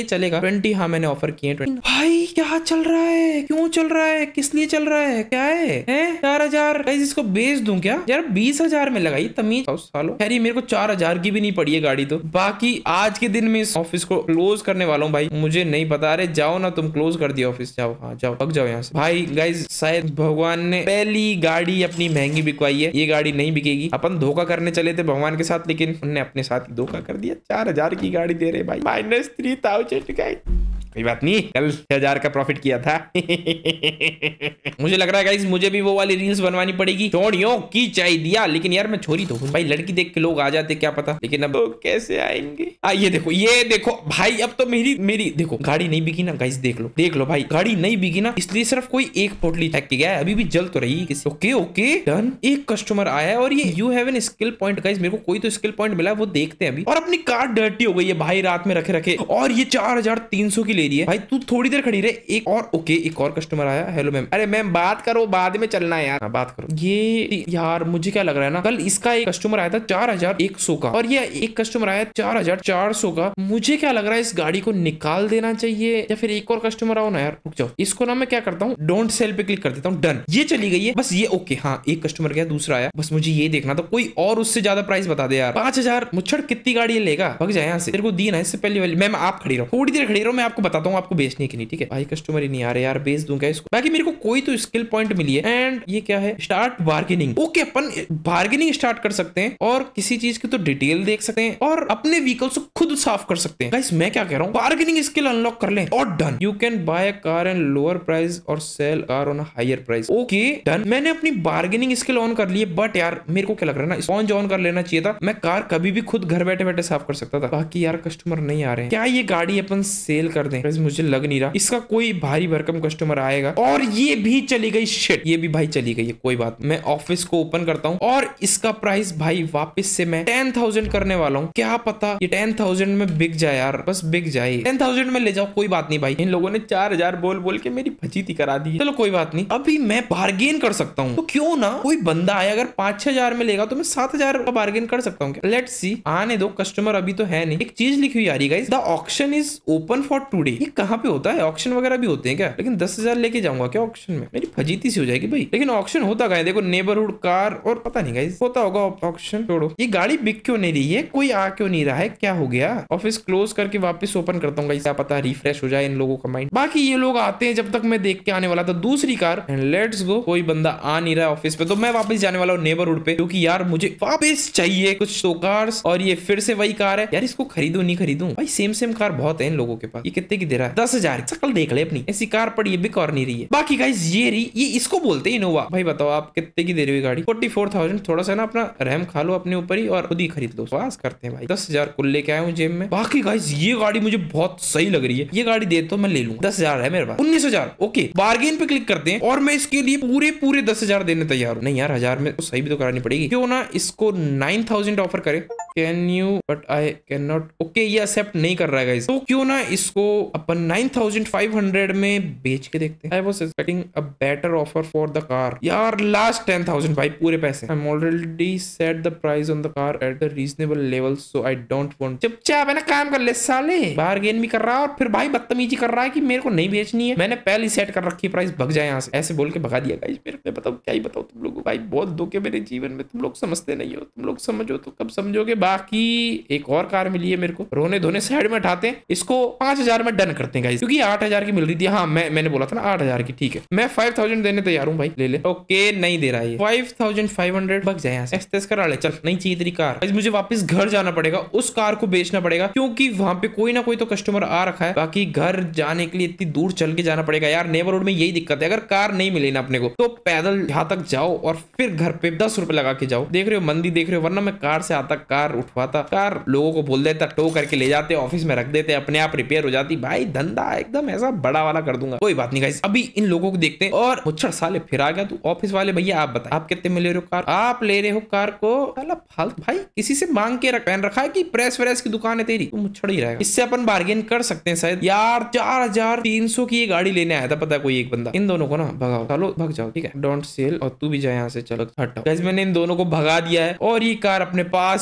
S1: चलेगा। ट्वेंटी हाँ मैंने ऑफर किए। भाई क्या चल रहा है, क्यों चल रहा है, किस लिए चल रहा है, क्या है, है? चार हजार गाइस इसको बेच दूं क्या यार? बीस हजार में लगाई तमीज सालो। खैर मेरे को चार हजार की भी नहीं पड़ी है गाड़ी तो। बाकी आज के दिन में इस ऑफिस को क्लोज करने वाला हूँ भाई, मुझे नहीं पता। अरे जाओ ना तुम, क्लोज कर दिया ऑफिस, जाओ। हाँ जाओ, पक जाओ यहाँ से भाई। गाइस शायद भगवान ने पहली गाड़ी अपनी महंगी बिकवाई है, ये गाड़ी नहीं बिकेगी। अपन धोखा करने चले थे भगवान के साथ, लेकिन उन्होंने अपने साथ ही धोखा कर दिया। चार हजार की गाड़ी दे रहे भाई, माइनस थ्री थाउजेंड का। कोई बात नहीं, कल छह हजार का प्रॉफिट किया था। मुझे लग रहा है गाइस मुझे भी वो वाली रील्स बनवानी पड़ेगी। छोड़ियो की चाय दिया, लेकिन यार मैं छोरी तो हूँ भाई, लड़की देख के लोग आ जाते क्या पता, लेकिन अब तो कैसे आएंगे। आ, ये देखो ये देखो भाई, अब तो मेरी मेरी देखो गाड़ी नहीं बिकी ना गाइस, देख लो देख लो भाई, गाड़ी नहीं बिकी ना, इसलिए सिर्फ कोई एक पोटली फेंक के गया है, अभी भी जल तो रही किसी। ओके ओके डन, एक कस्टमर आया है और ये you have an skill point. Guys मेरे को कोई तो स्किल पॉइंट मिला है, वो देखते हैं अभी। और अपनी कार डर्टी हो गई है भाई, रात में रखे रखे, और ये चार हजार तीन सौ की ले रही है भाई। तू थोड़ी देर खड़ी रहे, एक और। ओके एक और कस्टमर आया। Hello ma'am. अरे मैम बात करो, बाद में चलना है यार। हाँ, बात करो। ये यार मुझे क्या लग रहा है ना, कल इसका एक कस्टमर आया था चार हजार एक सौ का, और ये एक कस्टमर आया चार हजार चार सौ का। मुझे क्या लग रहा है इस गाड़ी को निकाल देना चाहिए, या फिर एक और कस्टमर आओ ना यार। रुक जाओ, इसको ना मैं क्या करता हूँ, डोंट सेल पे क्लिक कर देता हूँ। डन, ये चली गई है बस ये। ओके हाँ एक कस्टमर गया, दूसरा आया। बस मुझे ये देखना था कोई और उससे ज्यादा प्राइस बता दे यार। पांच हजार मुच्छड़ कितनी गाड़ी लेगा, भग जाए यहाँ से। तेरे को दी ना इससे पहले वाली। मैम आप खड़ी रहो, थोड़ी देर खड़ी रहो, मैं आपको बताता हूँ आपको बेचनी की नहीं, ठीक है भाई। कस्टमर ही नहीं आ रहे यार, बेच दूंगा इसको। बाकी मेरे को कोई तो स्किल पॉइंट मिली है। एंड ये क्या है, स्टार्ट बार्गेनिंग। ओके अपन बार्गेनिंग स्टार्ट कर सकते हैं, और किसी चीज की तो डिटेल देख सकते हैं, और अपने व्हीकल को खुद साफ कर सकते हैं। गाइस मैं क्या कह रहा हूँ, बार्गेनिंग स्किल अनलॉक कर लें, और done. You can buy a car and lower price और sell car on higher price. Okay done, मैंने अपनी बार्गेनिंग स्किल ऑन कर ली है। बट यार मेरे को क्या लग रहा है ना, स्पॉन्ज ऑन कर लेना चाहिए था, मैं कार कभी भी खुद घर बैठे बैठे साफ कर सकता था। बाकी यार कस्टमर नहीं आ रहे हैं, क्या ये गाड़ी अपन सेल कर दें? मुझे लग नहीं रहा इसका कोई भारी भरकम कस्टमर आएगा। और ये भी चली गई, शिट ये भी भाई चली गई है। कोई बात, मैं ऑफिस को ओपन करता हूँ, और इसका प्राइस भाई वापस से मैं टेन थाउजेंड करने वाला हूँ। क्या पता ये टेन थाउजेंड में बिक जाए यार, बस बिक जाए। टेन थाउजेंड में ले जाओ, कोई बात नहीं भाई। इन लोगों ने चार हजार बोल बोल के मेरी फजीती करा दी। चलो कोई बात नहीं, अभी मैं बार्गेन कर सकता हूँ, तो क्यों ना कोई बंदा आए, अगर पांच छह हजार में लेगा तो मैं सात हजार का बार्गेन कर सकता हूँ। लेट्स सी, आने दो, कस्टमर अभी तो है नहीं। एक चीज लिखी हुई आ रही guys, the auction is open for today. ये कहाँ पे होता है, ऑक्शन वगैरह भी होते हैं क्या? लेकिन दस हजार लेके जाऊंगा क्या ऑक्शन में? मेरी फजीती सी हो जाएगी भाई। लेकिन ऑक्शन होता है, देखो नेबरहुड कार, और पता नहीं गाइस होता होगा ऑक्शन। छोड़ो, ये गाड़ी बिक क्यों नहीं रही है, कोई आ क्यों नहीं रहा है, क्या हो गया? ऑफिस क्लोज करके वापस ओपन करता हूँ, क्या पता रिफ्रेश हो जाए इन लोगों का माइंड। बाकी ये लोग आते हैं, जब तक मैं देख के आने वाला था दूसरी कार। एंड लेट्स गो, कोई बंदा आ नहीं रहा ऑफिस पे, तो मैं वापस जाने वाला हूँ नेबरहुड पे, क्योंकि यार मुझे वापस चाहिए कुछ तो कार्स। और ये फिर से वही कार है यार, इसको खरीदूं नहीं खरीदूं भाई? सेम सेम कार बहुत है इन लोगों के पास। ये कितने की दे रहा है? दस हजार। शकल देख ले अपनी, ऐसी कार पड़ी है, बिक और नहीं रही है। बाकी गाइस ये रही, ये इसको बोलते हैं इनोवा। भाई बताओ आप कितने की दे रही हो गाड़ी? Forty four thousand. थोड़ा सा ना अपना रहम खा लो अपने ऊपर ही, और खुद ही खरीद लो। पास करते हैं भाई, दस हजार कुल लेके आया हूँ जेब में। बाकी गाइस ये गाड़ी मुझे बहुत सही लग रही है, ये गाड़ी दे तो मैं ले लूँ। दस हजार है मेरे पास, उन्नीस हजार। ओके बार्गेन पे क्लिक करते हैं, और मैं इसके लिए पूरे पूरे दस हजार देने तैयार हूँ। नहीं यार, हजार में तो सही भी तो करानी पड़ेगी, क्यों ना इसको नाइन थाउजेंड ऑफर करे। Can you, but I can not. Okay ये एक्सेप्ट नहीं कर रहा है गाइस, तो क्यों ना इसको अपन नाइन थाउजेंड फाइव हंड्रेड में बेच के देखते हैं। I was expecting a better offer for the car. यार लास्ट टेन थाउजेंड भाई, पूरे पैसे। I am already set the price on the car at the reasonable level, so I don't want. चुपचाप है ना, काम कर ले साले। बार्गेन भी कर रहा है, और फिर भाई बदतमीजी कर रहा है कि मेरे को नहीं बेचनी है, मैंने पहले सेट कर रखी प्राइस, भग जाए यहाँ से। ऐसे बोल के भगा दिया गाइस मेरे। मैं बताऊं क्या ही बताऊं तुम लोगों भाई, बहुत धोखे मेरे जीवन में, तुम लोग समझते नहीं हो। तुम लोग समझो तो कब समझोगे। बाकी एक और कार मिली है मेरे को, रोने धोने साइड में उठाते हैं इसको। पांच हजार में डन करते हैं गाइस, क्योंकि आठ हजार की मिल रही थी। हाँ मैं मैंने बोला था ना आठ हजार की, ठीक है मैं फाइव थाउजेंड देने तैयार हूँ भाई, ले ले। ओके नहीं दे रहा है, फाइव थाउजेंड फाइव हंड्रेड। भग जाए यहाँ से, एक्सप्रेस करा ले। चल नहीं चाहिए तेरी कार। मुझे वापस घर जाना पड़ेगा, उस कार को बेचना पड़ेगा, क्योंकि वहां पे कोई ना कोई तो कस्टमर आ रखा है। बाकी घर जाने के लिए इतनी दूर चल के जाना पड़ेगा यार। नेबरहुड में यही दिक्कत है, अगर कार नहीं मिले ना अपने को, तो पैदल यहाँ तक जाओ, और फिर घर पे दस रुपए लगा के जाओ। देख रहे हो मंदी, देख रहे हो। वरना मैं कार से आता, कार उठवाता, कार लोगों को बोल देता, टो करके ले जाते, ऑफिस में रख देते, अपने आप रिपेयर हो जाती भाई। धंधा एकदम ऐसा बड़ा वाला कर दूंगा। कोई बात नहीं गाइस, अभी इन लोगों को देखते हैं। और मुच्छर साले फिर आ गया तू। ऑफिस वाले भैया आप बताएं, आप कितने में ले रहे हो कार? आप ले रहे हो कार को साला फालतू भाई, किसी से मांग के रख, पहन रखा है कि प्रेस व्रेस की दुकान है तेरी? तू मुच्छर ही रहेगा। इससे अपन बार्गेन कर सकते हैं शायद। यार चार हजार तीन सौ की ये गाड़ी लेने आया था, पता है कोई एक बंदा। इन दोनों को ना भगाओ, चलो भग जाओ, ठीक है। डोंट सेल, और तू भी जाए यहाँ से, चलो हटाओ। गाइस मैंने इन दोनों को भगा दिया है, और ये कार अपने पास ही रह गई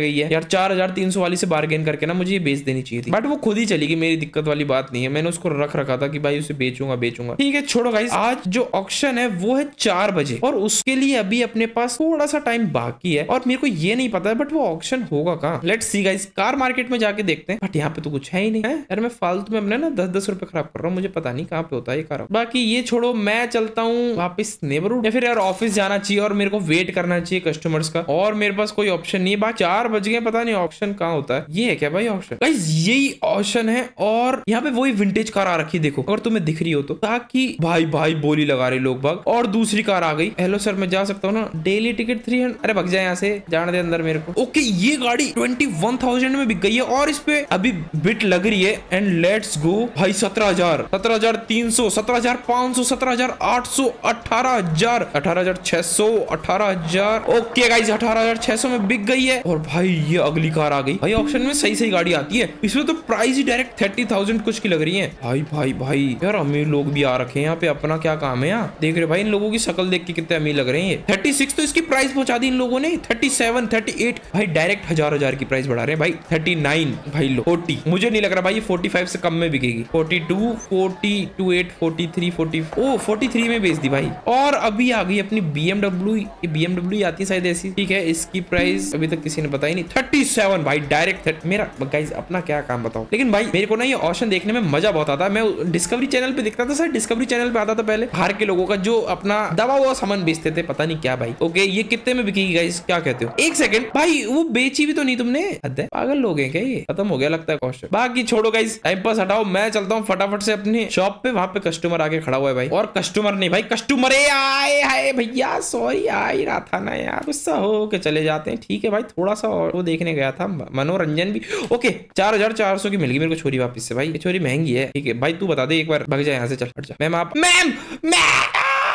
S1: गई है यार। चार हजार तीन सौ वाली से बार्गेन करके ना मुझे ये बेच देनी चाहिए थी, बट वो खुद ही चली गई। मेरी दिक्कत वाली बात नहीं है, मैंने उसको रख रखा था कि भाई उसे बेचूंगा बेचूंगा। ठीक है छोड़ो गाइस, आज जो ऑक्शन है वो है चार बजे और उसके लिए अभी अपने पास थोड़ा सा टाइम बाकी है और मेरे को ये नहीं पता है बट वो ऑक्शन होगा कहाँ। Let's see guys, car market में जाके देखते हैं, बट यहाँ पे तो कुछ है ही नहीं है यार। मैं फालतू में अपने ना दस दस रुपए खराब कर रहा हूँ, मुझे पता नहीं कहाँ पे होता है ये कार। बाकी ये छोड़ो, मैं चलता हूँ वापस नेबरहुड या फिर यार ऑफिस जाना चाहिए और मेरे को वेट करना चाहिए कस्टमर्स का, और मेरे पास कोई ऑप्शन नहीं है। बाकी चार बज गए, पता नहीं ऑप्शन कहाँ होता है। ये है क्या भाई ऑप्शन? गाइस यही ऑप्शन है और यहाँ पे वही विंटेज कार आ रखी है, देखो अगर तुम्हें दिख रही हो तो। ताकि भाई भाई बोली लगा रहे लोग बाग, और दूसरी कार आ गई। हेलो सर, मैं जा सकता हूँ ना? Daily ticket three hundred. अरे भग जाए यहाँ से, जाने दे अंदर मेरे को। ओके ये गाड़ी ट्वेंटी वन थाउजेंड में बिक गई है और इस पे अभी बिट लग रही है। एंड लेट्स गो भाई, सत्रह हजार सत्रह हजार तीन सौ सत्रह हजार पांच सौ सत्रह हजार आठ सौ अठारह हजार अठारह हजार छह सौ अठारह हजार ओके गाइस, अठारह हजार छह सौ में बिक गई है। और भाई ये अगली कार आ गई। भाई ऑप्शन में सही सही गाड़ी आती है, इसमें तो प्राइस ही डायरेक्ट थर्टी थाउजेंड कुछ की लग रही है। भाई भाई भाई यार अमीर लोग भी आ रखे हैं यहाँ पे, अपना क्या काम है यहाँ। देख रहे भाई इन लोगों की शक्ल देख के कितने अमीर लग रहे हैं। थर्टी सिक्स तो इसकी प्राइस पहुंचा दी इन लोगों ने, थर्टी सेवन थर्टी एट भाई डायरेक्ट हजार हजार की प्राइस बढ़ा रहे हैं भाई। थर्टी नाइन भाई लो, फोर्टी मुझे नहीं लग रहा भाई ये फोर्टी फाइव से कम में बिकेगी। Forty two forty two eight forty three forty ओ फोर्टी थ्री में बेच दी भाई। और अभी आ गई अपनी बीएमडब्ल्यू, ये बीएमडब्ल्यू आती है शायद ऐसी। ठीक है इसकी प्राइस अभी तक किसी ने बताई नहीं, थर्टी सेवन भाई डायरेक्ट। मेरा गाइस अपना क्या काम बताओ, लेकिन भाई मेरे को ना ये ऑप्शन देखने में मजा बहुत आता है। मैं डिस्कवरी चैनल पे देखता था सर, डिस्कवरी चैनल पे आता था पहले बाहर के लोगों का जो अपना दवा हुआ सामान बेचते थे, पता नहीं क्या भाई। ओके ये कितने में बिकेगी गाइस, क्या कहते हो? एक सेकंड भाई, वो बेची भी तो नहीं तुमने? पागल लोग हैं क्या ये? खत्म हो गया लगता है क्वेश्चन। बाकी छोड़ो गाइस, टाइम पास हटाओ, मैं चलता हूँ फटाफट से अपनी शॉप पे। वहां पे कस्टमर आके खड़ा हुआ है भाई, और कस्टमर नहीं भाई कस्टमर आए हाय भैया, सॉरी आ ही रहा था ना यार, गुस्सा हो के चले जाते हैं। ठीक है भाई, थोड़ा सा और वो देखने गया था, मनोरंजन भी। ओके चार हजार चार सौ की मिल गई मेरे को छोरी वापस से। भाई ये छोरी महंगी है। ठीक है भाई तू बता दे एक बार, भग जाए यहाँ से, चल हट जा। मैम आप मैम मैम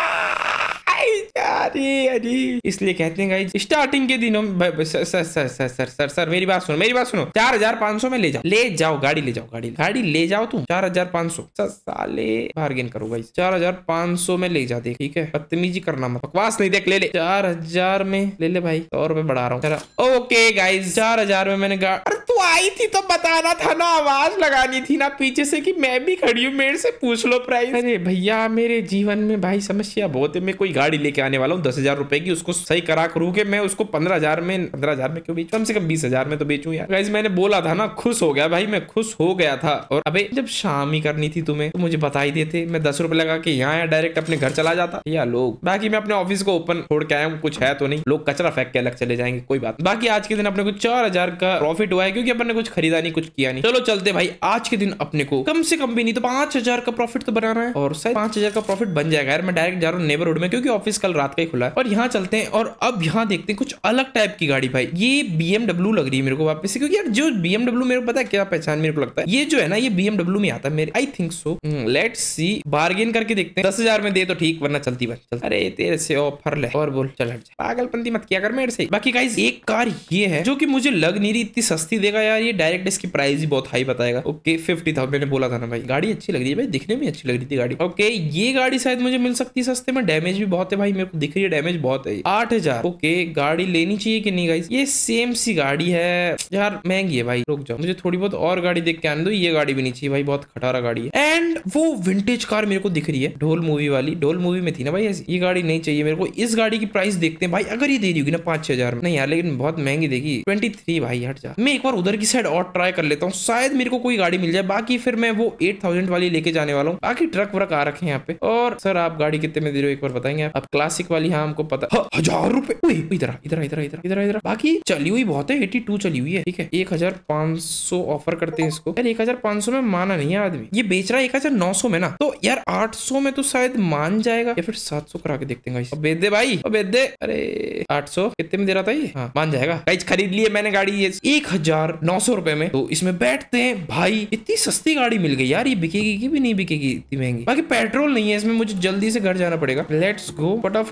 S1: अरे अरे इसलिए कहते हैं गाइस स्टार्टिंग के दिनों में। Sir sir sir sir sir sir sir मेरी बात सुनो, मेरी बात सुनो। चार हजार पांच सौ में ले जाओ, ले जाओ गाड़ी, ले जाओ गाड़ी, गाड़ी ले जाओ तुम। चार हजार पांच सौ साले बार्गेन करो गाइस, चार हजार पांच सौ में ले जा दे। ठीक है बदतमीजी करना मत, बकवास नहीं, देख ले ले चार हजार में ले ले भाई, सौ रुपए बढ़ा रहा हूँ। ओके गाइस चार हजार में मैंने गाड़ी, अरे तू आई थी तो बताना था ना, आवाज लगानी थी ना पीछे से कि मैं भी खड़ी हूँ, मेरे से पूछ लो प्राइस। अरे भैया मेरे जीवन में भाई समस्या बहुत है, मैं कोई गाड़ी लेके आने वाला हूँ दस हजार रुपए की, उसको सही करा करूँ कि मैं उसको पंद्रह हजार में पंद्रह हजार में क्यों बेचूं, कम से कम बीस हजार में तो बेचूं यार। गाइस मैंने बोला था ना, खुश हो गया भाई, मैं खुश हो गया था। और अबे जब शाम ही करनी थी तुम्हें तो मुझे बता ही देते, मैं दस रुपए लगा के यहाँ डायरेक्ट अपने घर चला जाता या लोग। बाकी मैं अपने ऑफिस को ओपन छोड़ के आया हूँ, कुछ है तो नहीं, लोग कचरा फेंक के अलग चले जाएंगे, कोई बात। बाकी आज के दिन अपने को चार हजार का प्रॉफिट हुआ है क्योंकि अपन ने कुछ खरीदा नहीं, कुछ किया नहीं। चलो चलते भाई, आज के दिन अपने को कम से कम भी नहीं तो पांच हजार का प्रॉफिट तो बनाना है, और शायद पांच हजार का प्रॉफिट बन जाएगा यार। मैं डायरेक्ट जा रहा हूँ नेबरहुड में क्योंकि ऑफिस कल रात का ही खुला है। और यहाँ चलते हैं और अब यहाँ देखते हैं कुछ अलग टाइप की गाड़ी। भाई ये बीएमडब्ल्यू लग रही है मेरे को वापस से, क्योंकि यार जो बीएमडब्ल्यू मेरे को पता है क्या पहचान मेरे को लगता है, ये जो है ना ये बीएमडब्ल्यू में आता है मेरे, I think so. Let's see, bargain करके देखते हैं। दस हजार में दे तो ठीक, वरना चलती बस चल। अरे तेरे से ऑफर ले और बोल, चल हट जा, पागलपंती मत किया कर मेरे से। बाकी गाइस एक कार ये है जो कि मुझे लग नहीं रही इतनी सस्ती देगा यार, ये डायरेक्ट इसकी प्राइस ही बहुत हाई बताएगा। ओके फिफ्टी थाउजेंड मैंने बोला था ना भाई, गाड़ी अच्छी लग रही है भाई, दिखने में अच्छी लग रही थी गाड़ी। ओके ये गाड़ी शायद मुझे मिल सकती है सस्ते में, डैमेज भी बहुत है भाई, मेरे को दिख रही है डैमेज बहुत है। आठ हजार ओके गाड़ी लेनी चाहिए कि नहीं गाइस? ये सेम सी गाड़ी है यार, महंगी है भाई, रुक जाओ मुझे थोड़ी बहुत और गाड़ी देख के आने दो। ये गाड़ी भी नहीं चाहिए भाई, बहुत खटारा गाड़ी है। एंड वो विंटेज कार मेरे को दिख रही है, ढोल मूवी वाली, ढोल मूवी में थी ना भाई ऐसी। ये गाड़ी नहीं चाहिए मेरे को। इस गाड़ी की प्राइस देखते हैं भाई, अगर ये दे दी होगी ना पांच छह हजार में, नहीं यार लेकिन बहुत महंगी देगी, ट्वेंटी थ्री भाई हट जा। मैं एक बार उधर की साइड और ट्राई कर लेता हूँ, शायद मेरे को कोई गाड़ी मिल जाए। बाकी फिर मैं वो एट थाउजेंड वाली लेके जाने वाला हूँ। बाकी ट्रक व्रक आ रखे हैं यहाँ पे। और सर आप गाड़ी कितने में दे रहे हो एक बार बताएंगे आप? अब क्लासिक वाली, हाँ हमको पता, हजार रुपए। इधर इधर इधर इधर इधर इधर। बाकी चली हुई बहुत है, एटी टू चली हुई है। ठीक है एक हजार पांच सौ ऑफर करते हैं इसको यार। एक हजार पांच सौ में माना नहीं है आदमी, ये बेच रहा है एक हजार नौ सौ में ना, तो यार आठ सौ में तो शायद मान जाएगा, या फिर सात सौ करा के देखते हैं। बेच दे भाई, बेच दे। अरे आठ सौ कितने में दे रहा था ये? हाँ मान जाएगा। गाइस खरीद लिए मैंने गाड़ी ये एक हजार नौ सौ रुपए में, तो इसमें बैठते हैं भाई। इतनी सस्ती गाड़ी मिल गई यार, ये बिकेगी कि भी नहीं बिकेगी इतनी महंगी। बाकी पेट्रोल नहीं है इसमें, मुझे जल्दी से घर जाना पड़ेगा। लेट्स गो, फटाफट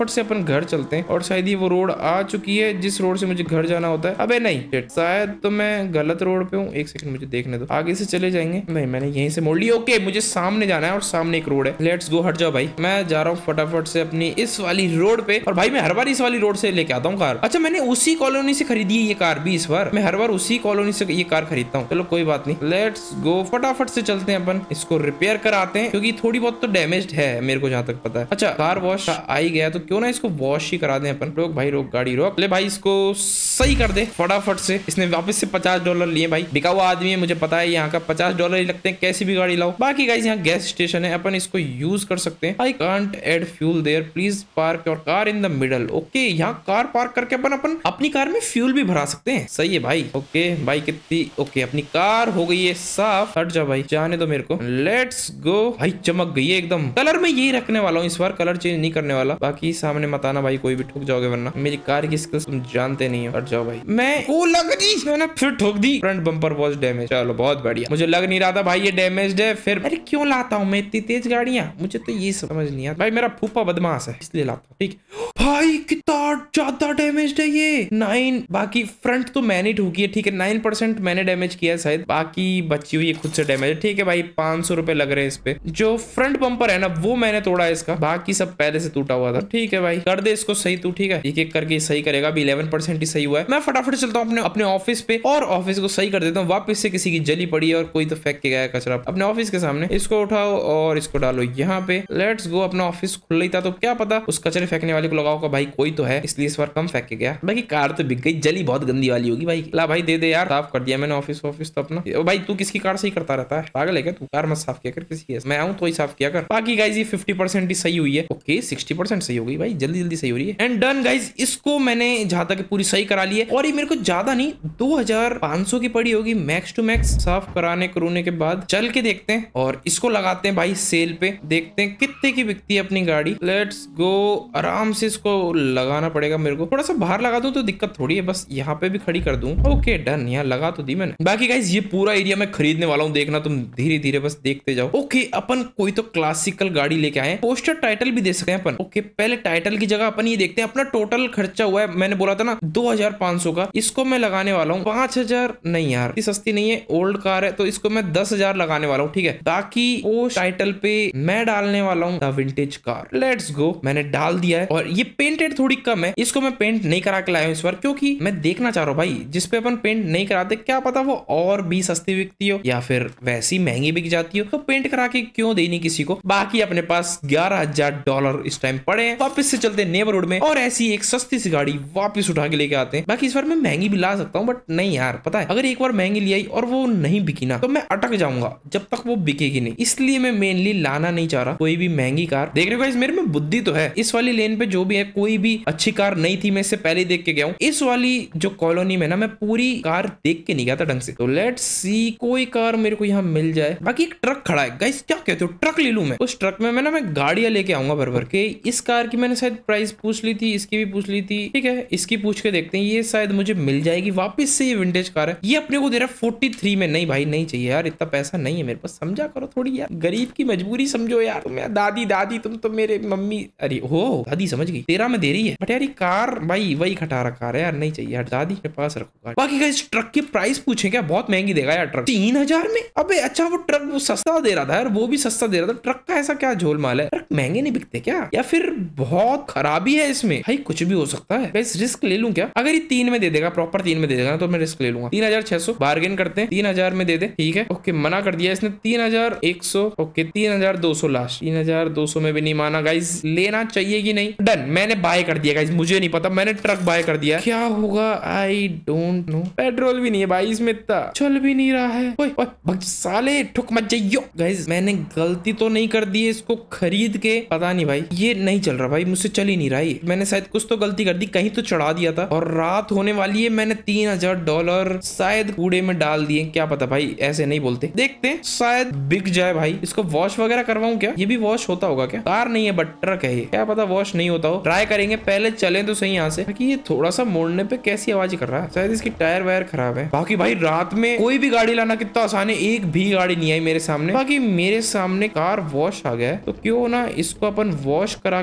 S1: फटाफट से अपन घर चलते हैं। और शायद ये वो रोड आ चुकी है जिस रोड से मुझे घर जाना होता है। अबे नहीं, शायद तो मैं गलत रोड पे हूँ। एक सेकंड मुझे देखने दो, आगे से चले जाएंगे। नहीं, मैंने यहीं से मोड़ लिया। ओके, मुझे सामने जाना है और सामने एक रोड है। Let's go. हट जाओ भाई, मैं जा रहा हूँ फटाफट से अपनी इस वाली रोड पे। और भाई मैं हर बार इस वाली रोड से लेके आता हूँ कार। अच्छा, मैंने उसी कॉलोनी से खरीदी है ये कार भी इस बार। मैं हर बार उसी कॉलोनी से ये कार खरीदता हूँ। चलो कोई बात नहीं, लेट्स गो। फटाफट से चलते हैं अपन, इसको रिपेयर कराते हैं क्योंकि थोड़ी बहुत तो डैमेज्ड है मेरे को जहां तक पता है। अच्छा, कार वॉश आ ही गया तो क्यों ना इसको वॉश ही करा दें अपन। रोक भाई रोक, गाड़ी रोक। ले भाई इसको सही कर दे फटाफट से। इसने वापस से पचास डॉलर लिए भाई। बिका हुआ आदमी है, मुझे पता है यहाँ का पचास डॉलर ही लगते हैं कैसी भी गाड़ी लाओ। बाकी गाइस यहाँ गैस स्टेशन है, अपन इसको यूज कर सकते हैं। I can't add fuel there, please park your car in the middle. Okay, यहाँ कार पार्क करके अपन अपन अपनी कार में फ्यूल भी भरा सकते हैं। सही है भाई। ओके भाई कितनी ओके, अपनी कार हो गई है साफ। हट जा भाई, जाने दो मेरे को। Let's go. भाई चमक गई है एकदम। कलर मैं यही रखने वाला हूँ इस बार, कलर चेंज नहीं करने वाला। बाकी सामने मत आना भाई, कोई भी ठुक जाओगे वरना मेरी कार की स्किल्स तुम जानते नहीं हो। हट जाओ भाई। मैं वो लग दी, मैंने फिर ठोक दी। Front bumper was damage. चलो बहुत बढ़िया, मुझे लग नहीं रहा था भाई ये डैमेज्ड है। फिर अरे क्यों लाता हूँ मैं इतनी तेज गाड़ियां, मुझे तो ये समझ नहीं आता भाई। मेरा फूफा बदमाश है इसलिए लाता हूँ। ठीक भाई, कितना ज्यादा डैमेज्ड है ये। नाइन, बाकी फ्रंट तो मैंने ठोकी है। ठीक है, नाइन परसेंट मैंने डैमेज किया है शायद, बाकी बची हुई है खुद से डैमेज। ठीक है भाई, पांच सौ रुपए लग रहे हैं इस पे। जो फ्रंट बम्पर है ना वो मैंने तोड़ा है इसका, बाकी सब पहले से टूटा हुआ था। ठीक है भाई, कर दे इसको सही तू। ठीक है, एक एक करके सही करेगा। अभी इलेवन परसेंट ही सही हुआ है। मैं फटाफट चलता हूँ अपने अपने ऑफिस पे और ऑफिस को सही कर देता हूँ। वापस से किसी की जली पड़ी है और कोई तो फेंक के गया कचरा अपने ऑफिस के सामने। इसको उठाओ और इसको डालो यहाँ पे। Let's go. अपना ऑफिस खुला ही था तो क्या पता उस कचरे फेंकने वाले को लगाओ का भाई कोई तो है, इसलिए इस बार कम फेंक के गया। बाकी कार तो बिक गई, जली बहुत गंदी वाली होगी भाई। ला भाई दे दे यार, साफ कर दिया मैंने ऑफिस ऑफिस तो अपना। भाई तू किसकी कार सही करता रहता है, पागल है क्या तू? कार मत साफ किया कर किसी की, मैं आऊं तो ही साफ किया कर। बाकी गाइस ये फिफ्टी परसेंट ही सही हुई है। ओके, सिक्सटी परसेंट सही हो गई भाई, जल्दी जल्दी सही हो रही है। एंड डन गाइस, इसको मैंने जहां तक पूरी सही करा ली है। और ये मेरे को ज्यादा नहीं दो हजार पांच सौ की पड़ी होगी मैक्स टू मैक्स। साफ कराने करूने के बाद चल के देखते हैं और इसको लगाते हैं भाई सेल पे, देखते हैं कितने की बिकती है अपनी गाड़ी। Let's go. आराम से इसको लगाना पड़ेगा मेरे को। थोड़ा सा बाहर लगा दूं तो दिक्कत थोड़ी है, बस यहाँ पे भी खड़ी कर दूं। ओके डन, यहाँ लगा तो दी मैंने। बाकी गाइस ये पूरा एरिया मैं खरीदने वाला हूँ, देखना तुम धीरे धीरे बस देखते जाओ। ओके, अपन कोई तो क्लासिकल गाड़ी लेके आए। पोस्टर टाइटल भी दे सकते हैं अपन। ओके, पहले टाइटल की जगह अपन ये देखते हैं अपना टोटल खर्चा हुआ है। मैंने बोला था ना दो हजार पांच सौ का, इसको मैं लगाने वाला हूँ पांच हजार। नहीं यार, इतनी सस्ती नहीं है, ओल्ड कार है तो इसको मैं दस हजार लगाने वाला हूँ। ठीक है, बाकी पोस्ट टाइटल पे मैं डालने वाला हूँ the vintage car. Let's go, मैंने डाल दिया है। और ये पेंटेड थोड़ी कम है, इसको मैं पेंट नहीं करा के लाया हूँ इस बार, क्योंकि मैं देखना चाह रहा हूँ भाई जिसपे अपन पेंट नहीं कराते क्या पता वो और भी सस्ती बिकती हो या फिर वैसी महंगी बिक जाती हो, तो पेंट करा के क्यों देनी किसी को। बाकी अपने पास ग्यारह हजार डॉलर इस टाइम पड़े हैं। वापस से चलते नेबरहुड में और ऐसी एक सस्ती सी गाड़ी वापस उठा के लेके आते हैं। बाकी इस बार मैं महंगी भी ला सकता हूँ, बट नहीं यार पता है अगर एक बार महंगी ले आई और वो नहीं बिकी ना तो मैं अटक जाऊंगा जब तक वो बिकेगी नहीं। इसलिए मैं मेनली लाना नहीं चाह रहा कोई भी महंगी कार। देख रहे हो गाइस, मेरे में बुद्धि तो है। इस वाली लेन पे जो भी है कोई भी अच्छी कार नहीं थी, मैं इससे पहले देख के गया हूँ। इस वाली जो कॉलोनी में ना मैं पूरी कार देख के नहीं गया था ढंग से। तो लेट्स सी कोई कार मेरे को यहाँ मिल जाए। बाकी एक ट्रक खड़ा है गाइस, क्या कहते हो ट्रक ले लूं मैं? उस ट्रक में मैं ना मैं गाड़ियां लेके आऊंगा भर भर के। इस कार की मैंने शायद प्राइस पूछ ली थी, इसकी भी पूछ ली थी। ठीक है, इसकी पूछ के देखते हैं, ये शायद मुझे मिल जाएगी वापस से। ये विंटेज कार है, ये अपने को दे रहा है फोर्टी थ्री में। नहीं भाई नहीं चाहिए यार, इतना पैसा नहीं है मेरे पास, समझा करो थोड़ी यार, गरीब की मजबूरी समझो यार। तुम यार दादी दादी तुम तो मेरे मम्मी, अरे हो दादी समझ गई, तेरह में दे रही है। बट यार ये कार भाई वही खटारा कार है यार, नहीं चाहिए यार, दादी के पास रखो कार। बाकी गाइस ट्रक की प्राइस पूछे क्या, बहुत महंगी देगा यार ट्रक, तीन हजार में। अबे अच्छा वो ट्रक वो सस्ता दे रहा था यार, वो भी सस्ता दे रहा था। ट्रक का ऐसा क्या झोल माल है, ट्रक महंगे नहीं बिकते क्या, या फिर बहुत खराबी है इसमें? भाई कुछ भी हो सकता है। गाइस रिस्क ले लूं क्या? अगर ये तीन में दे देगा, प्रॉपर तीन में दे देगा तो मैं रिस्क ले लूंगा। तीन हजार छह सौ बार्गेन करते हैं, तीन हजार में दे दे। ठीक है ओके, मना कर दिया इसने। तीन हजार एक सौ ओके, तीन हजार दो सौ लास्ट। तीन हजार दो सौ में भी नहीं माना गाइस, लेना चाहिए कि नहीं? डन, मैंने बाय कर दिया गाइस, मुझे नहीं पता, मैंने ट्रक बाय कर दिया। क्या होगा आई डोंट नो। पेट्रोल भी नहीं है भाई इसमें, इतना चल भी नहीं रहा है। ओए ओए साले ठुक मत जाइयो। गाइस मैंने गलती तो नहीं कर दी है इसको खरीद के, पता नहीं भाई ये नहीं चल रहा भाई, मुझसे चल ही नहीं रहा है। मैंने शायद कुछ तो गलती कर दी, कहीं तो चढ़ा दिया था और रात होने वाली है। मैंने तीन हजार डॉलर शायद कूड़े में डाल दिए, क्या पता भाई, ऐसे नहीं बोलते। देखते हैं शायद बिक जाए भाई। इसको वॉश वगैरह करवाऊं क्या? ये भी वॉश होता होगा क्या? कार नहीं है बट ट्रक है ये, क्या पता वॉश नहीं होता हो। ट्राई करेंगे, पहले चले तो सही यहाँ से। कि ये थोड़ा सा मोड़ने पे कैसी आवाज कर रहा है, शायद इसकी टायर वायर खराब है। बाकी भाई रात में कोई भी गाड़ी लाना कितना आसान है, एक भी गाड़ी नहीं आई मेरे सामने। बाकी मेरे सामने कार वॉश आ गया है, तो क्यों ना इसको अपन वॉश करा के देखते।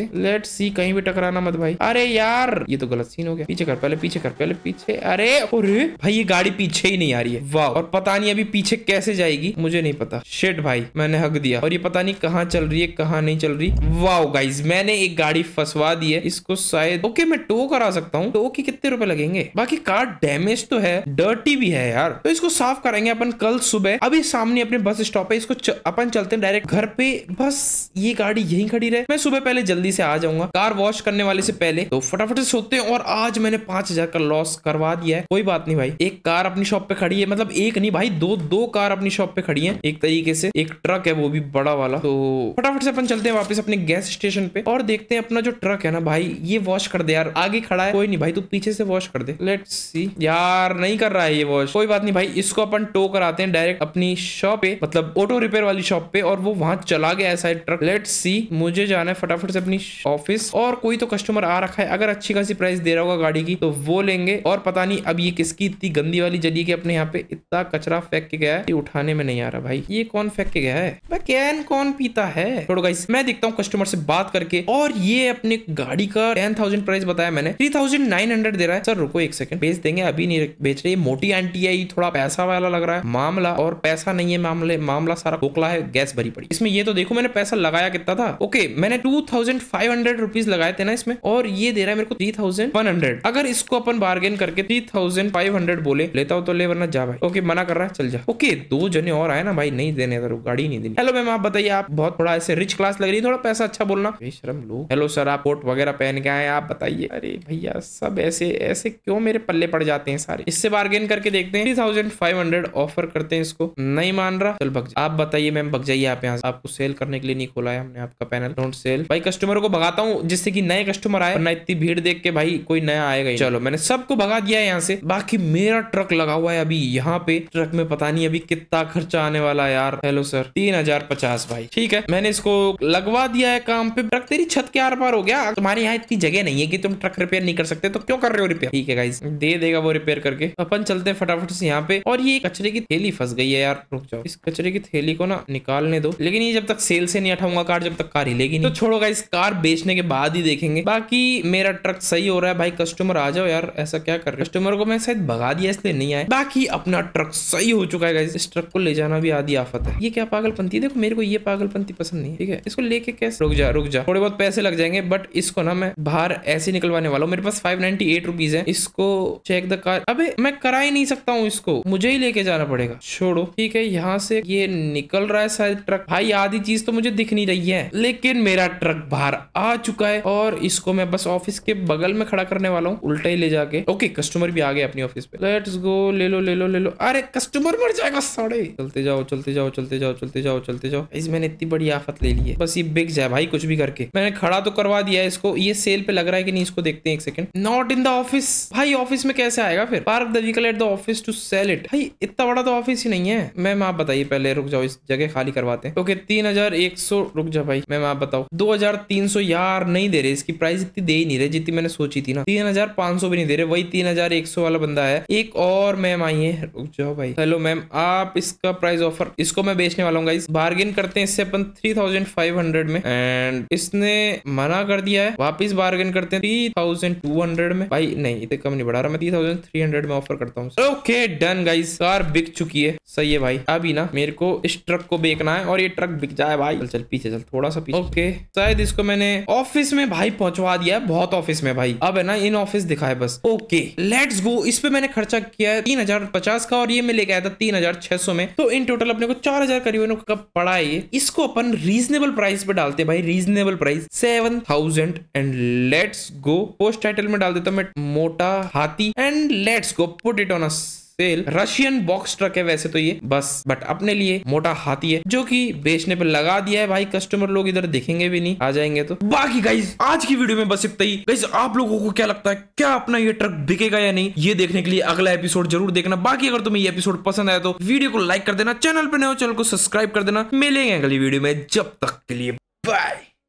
S1: पे। लेट्स सी, कहीं भी टकराना मत भाई। अरे यार ये तो गलत सीन हो गया। पीछे कर, पहले पीछे कर, पहले पीछे। अरे अरे भाई ये गाड़ी पीछे ही नहीं आ रही है। वाह, और पता नहीं अभी पीछे कैसे जाएगी, मुझे नहीं पता। शिट भाई, मैंने हक दिया और ये पता नहीं कहाँ चल रही है, कहाँ नहीं चल रही। वाह गाइस, मैंने एक गाड़ी फंसवा दी है। इसको शायद ओके मैं टो करा सकता हूँ। टो के कितने रुपए लगेंगे? बाकी कार डैमेज तो है, डर्टी भी है यार, तो इसको साफ कराएंगे अपन कल सुबह। अभी सामने अपने बस स्टॉप है, इसको च, अपन चलते हैं डायरेक्ट घर पे। बस ये गाड़ी यहीं खड़ी रहे, मैं सुबह पहले जल्दी से आ जाऊंगा कार वॉश करने वाले से पहले। तो फटाफट से सोते हैं। और आज मैंने पांच हजार का लॉस करवा दिया है। कोई बात नहीं भाई, एक कार अपनी शॉप पे खड़ी है, मतलब एक नहीं भाई, दो दो कार अपनी शॉप पे खड़ी है एक तरीके से। एक ट्रक है वो भी बड़ा वाला। तो फटाफट से अपन चलते हैं वापस अपने गैस स्टेशन पे और देखते हैं अपना जो ट्रक है ना भाई, ये वॉश कर दे यार। आगे खड़ा है, कोई नहीं भाई, तू पीछे से वॉश कर दे। लेट्स सी, यार नहीं कर रहा है ये वॉश। कोई बात नहीं भाई, इसको अपन टो कराते हैं डायरेक्ट अपनी शॉप पे, मतलब ऑटो रिपेयर वाली शॉप पे। और वो वहां चला गया है शायद ट्रक। लेट्स सी, मुझे जाना है फटाफट से अपनी ऑफिस। और कोई तो कस्टमर आ रखा है, अगर अच्छी खासी प्राइस दे रहा होगा गाड़ी की तो वो लेंगे। और पता नहीं अब ये किसकी इतनी गंदी वाली जली के अपने यहाँ पे इतना कचरा फेंक के गया है, ये उठाने में नहीं आ रहा भाई। ये कौन फेंक के गया है? कैन कौन पीता है? छोड़ो गाइस, मैं देखता हूँ कस्टमर से बात करके। और ये अपने गाड़ी का टेन थाउजेंड प्राइस बताया मैंने, थ्री थाउजेंड नाइन हंड्रेड दे रहा है। सर रुको एक सेकंड, बेच देंगे, अभी नहीं बेच रहे। मोटी आंटी है, ये थोड़ा पैसा वाला लग रहा है मामला। और पैसा नहीं है मामले, मामला सारा खोखला है, गैस भरी पड़ी इसमें। ये तो देखो मैंने पैसा लगाया कितना था। ओके, मैंने two thousand five hundred rupees लगाए थे ना इसमें, और ये दे रहा है मेरे को थ्री थाउजेंड वन हंड्रेड। अगर इसको अपन बार्गेन करके थ्री थाउजेंड फाइव हंड्रेड बोले, लेता हूँ तो ले, वरना जा भाई। ओके मना कर रहा है, चल जा। ओके दो जने और आए ना भाई, नहीं देने तो गाड़ी नहीं देनी। हेलो मैम, आप बताइए, आप बहुत थोड़ा ऐसे रिच क्लास लग रही है, थोड़ा पैसा अच्छा बोलना। बेशरम लोग। हेलो सर, आप कोट वगैरह पहन के आए, आप बताइए। अरे भैया सब ऐसे ऐसे क्यों मेरे पल्ले पड़ जाते हैं सारे। इससे बार्गेन करके देखते हैं, three thousand five hundred offer करते हैं इसको। नहीं मान रहा, चल भग। आप बताइए मैम, भग जाइए आप यहाँ से। आपको सेल करने के लिए नहीं खोला है हमने आपका पैनल, डोंट सेल। भाई कस्टमरों को भगाता हूँ जिससे कि नए कस्टमर आए, वरना इतनी भीड़ देख के भाई कोई नया आएगा ही। चलो मैंने सबको भगा दिया है यहाँ से। बाकी मेरा ट्रक लगा हुआ है अभी यहाँ पे। ट्रक में पता नहीं अभी कितना खर्चा आने वाला है यार। हेलो सर, तीन हजार पचास भाई। ठीक है, मैंने इसको लगवा दिया है काम पे। ट्रक तेरी छत के आर पार हो गया, तुम्हारे यहाँ इतनी जगह नहीं है कि तुम ट्रक रिपेयर नहीं कर सकते, तो क्यों कर रहे हो रिपेयर? ठीक है गाइस, दे देगा वो रिपेयर करके। अपन चलते हैं फटाफट से यहाँ पे। और ये कचरे की थैली फंस गई है यार, रुक जाओ। इस कचरे की थैली को ना निकालने दो, लेकिन ये जब तक सेल से नहीं हटाऊंगा कार, जब तक कार हिलेगी नहीं। तो छोड़ो गाइस, कार बेचने के बाद ही देखेंगे। बाकी मेरा ट्रक सही हो रहा है भाई। कस्टमर आ जाओ यार, ऐसा क्या कर रहे हो? कस्टमर को मैं शायद भगा दिया इसलिए नहीं आए। बाकी अपना ट्रक सही हो चुका है गाइस। इस ट्रक को ले जाना भी आधी आफत है। ये क्या पागलपंती, देखो मेरे को ये पागलपंती पसंद नहीं। ठीक है, इसको लेके कैसे? रुक जा रुक जा, थोड़े बहुत पैसे लग जाएंगे, बट इसको ना मैं बाहर ऐसे निकलवाने वाला हूँ। मेरे पास फाइव नाइनटी एट रुपीज है। इसको चेक द कार। अबे मैं करा ही नहीं सकता हूँ इसको, मुझे ही लेके जाना पड़ेगा। छोड़ो, ठीक है, यहाँ से ये निकल रहा है शायद ट्रक। भाई आधी चीज तो मुझे दिख नहीं रही है, लेकिन मेरा ट्रक बाहर आ चुका है। और इसको मैं बस ऑफिस के बगल में खड़ा करने वाला हूँ, उल्टा ही ले जाके। ओके, कस्टमर भी आ गए अपनी ऑफिस पे। लेट्स गो, ले लो ले लो ले लो। अरे कस्टमर मर जाएगा साढ़े। चलते जाओ चलते जाओ चलते जाओ चलते जाओ चलते जाओ। इस मैंने इतनी बड़ी आफत ले ली है, बस ये बिक जाए भाई कुछ भी करके। मैंने खड़ा तो करवा दिया है इसको। ये सेल पे लग रहा है कि नहीं, इसको देखते हैं एक second. Not in the office. भाई ऑफिस में कैसे आएगा फिर? Park the vehicle at the office to sell it. भाई इतना बड़ा तो ऑफिस ही नहीं है। मैम आप बताइए पहले, रुक जाओ, इस जगह खाली करवाते हैं। ओके, तीन हजार एक सौ। रुक जा भाई, मैम आप बताओ। दो हजार तीन सौ यार नहीं दे रहे, इसकी प्राइस इतनी दे ही नहीं रहे जितनी मैंने सोची थी ना। तीन हजार पांच सौ भी नहीं दे रहे, वही तीन हजार एक सौ वाला बंदा है। एक और मैम आई है, रुक जाओ भाई। हेलो मैम, आप इसका प्राइस ऑफर, इसको मैं बेचने वाला हूँ गाइस। बार्गेन करते हैं इससे अपन थ्री थाउजेंड फाइव हंड्रेड में, एंड इसने मना कर दिया है। वापिस बार्गेन करते हैं थ्री थाउजेंड टू हंड्रेड में। भाई नहीं, इतने कम नहीं बढ़ा रहा मैं, थ्री थाउजेंड थ्री हंड्रेड में ऑफर करता हूँ। ओके डन गाइस, कार बिक चुकी है। सही है भाई, अभी ना मेरे को इस ट्रक को बेचना है और ये ट्रक बिक जाए भाई। चल चल पीछे चल, थोड़ा सा पीछे। ओके, शायद इसको मैंने ऑफिस में भाई पहुंचवा दिया है, बहुत ऑफिस में भाई। अब है ना इन ऑफिस दिखाए बस। Okay let's go. इस पे मैंने खर्चा किया है तीन हजार पचास का, और ये मैं लेके आया था तीन हजार छह सौ में। तो इन टोटल अपने को चार हजार करीब कब पड़ा है ये। इसको अपन रीजनेबल प्राइस पे डालते भाई, reasonable price seven thousand. And let's go, post title में डाल देता मैं मोटा हाथी, and let's go put it on a sale. Russian box truck है वैसे तो ये, बस बट अपने लिए मोटा हाथी है, जो कि बेचने पे लगा दिया है भाई। कस्टमर लोग इधर दिखेंगे भी नहीं, आ जाएंगे तो। बाकी गाइस आज की वीडियो में बस इतना ही। गाइस आप लोगों को क्या लगता है, क्या अपना ये ट्रक बिकेगा या नहीं, ये देखने के लिए अगला एपिसोड जरूर देखना। बाकी अगर तुम्हें ये एपिसोड पसंद आया तो वीडियो को लाइक कर देना, चैनल पे नए हो चैनल को सब्सक्राइब कर देना। मिलेंगे अगली वीडियो में, जब तक के लिए बाय।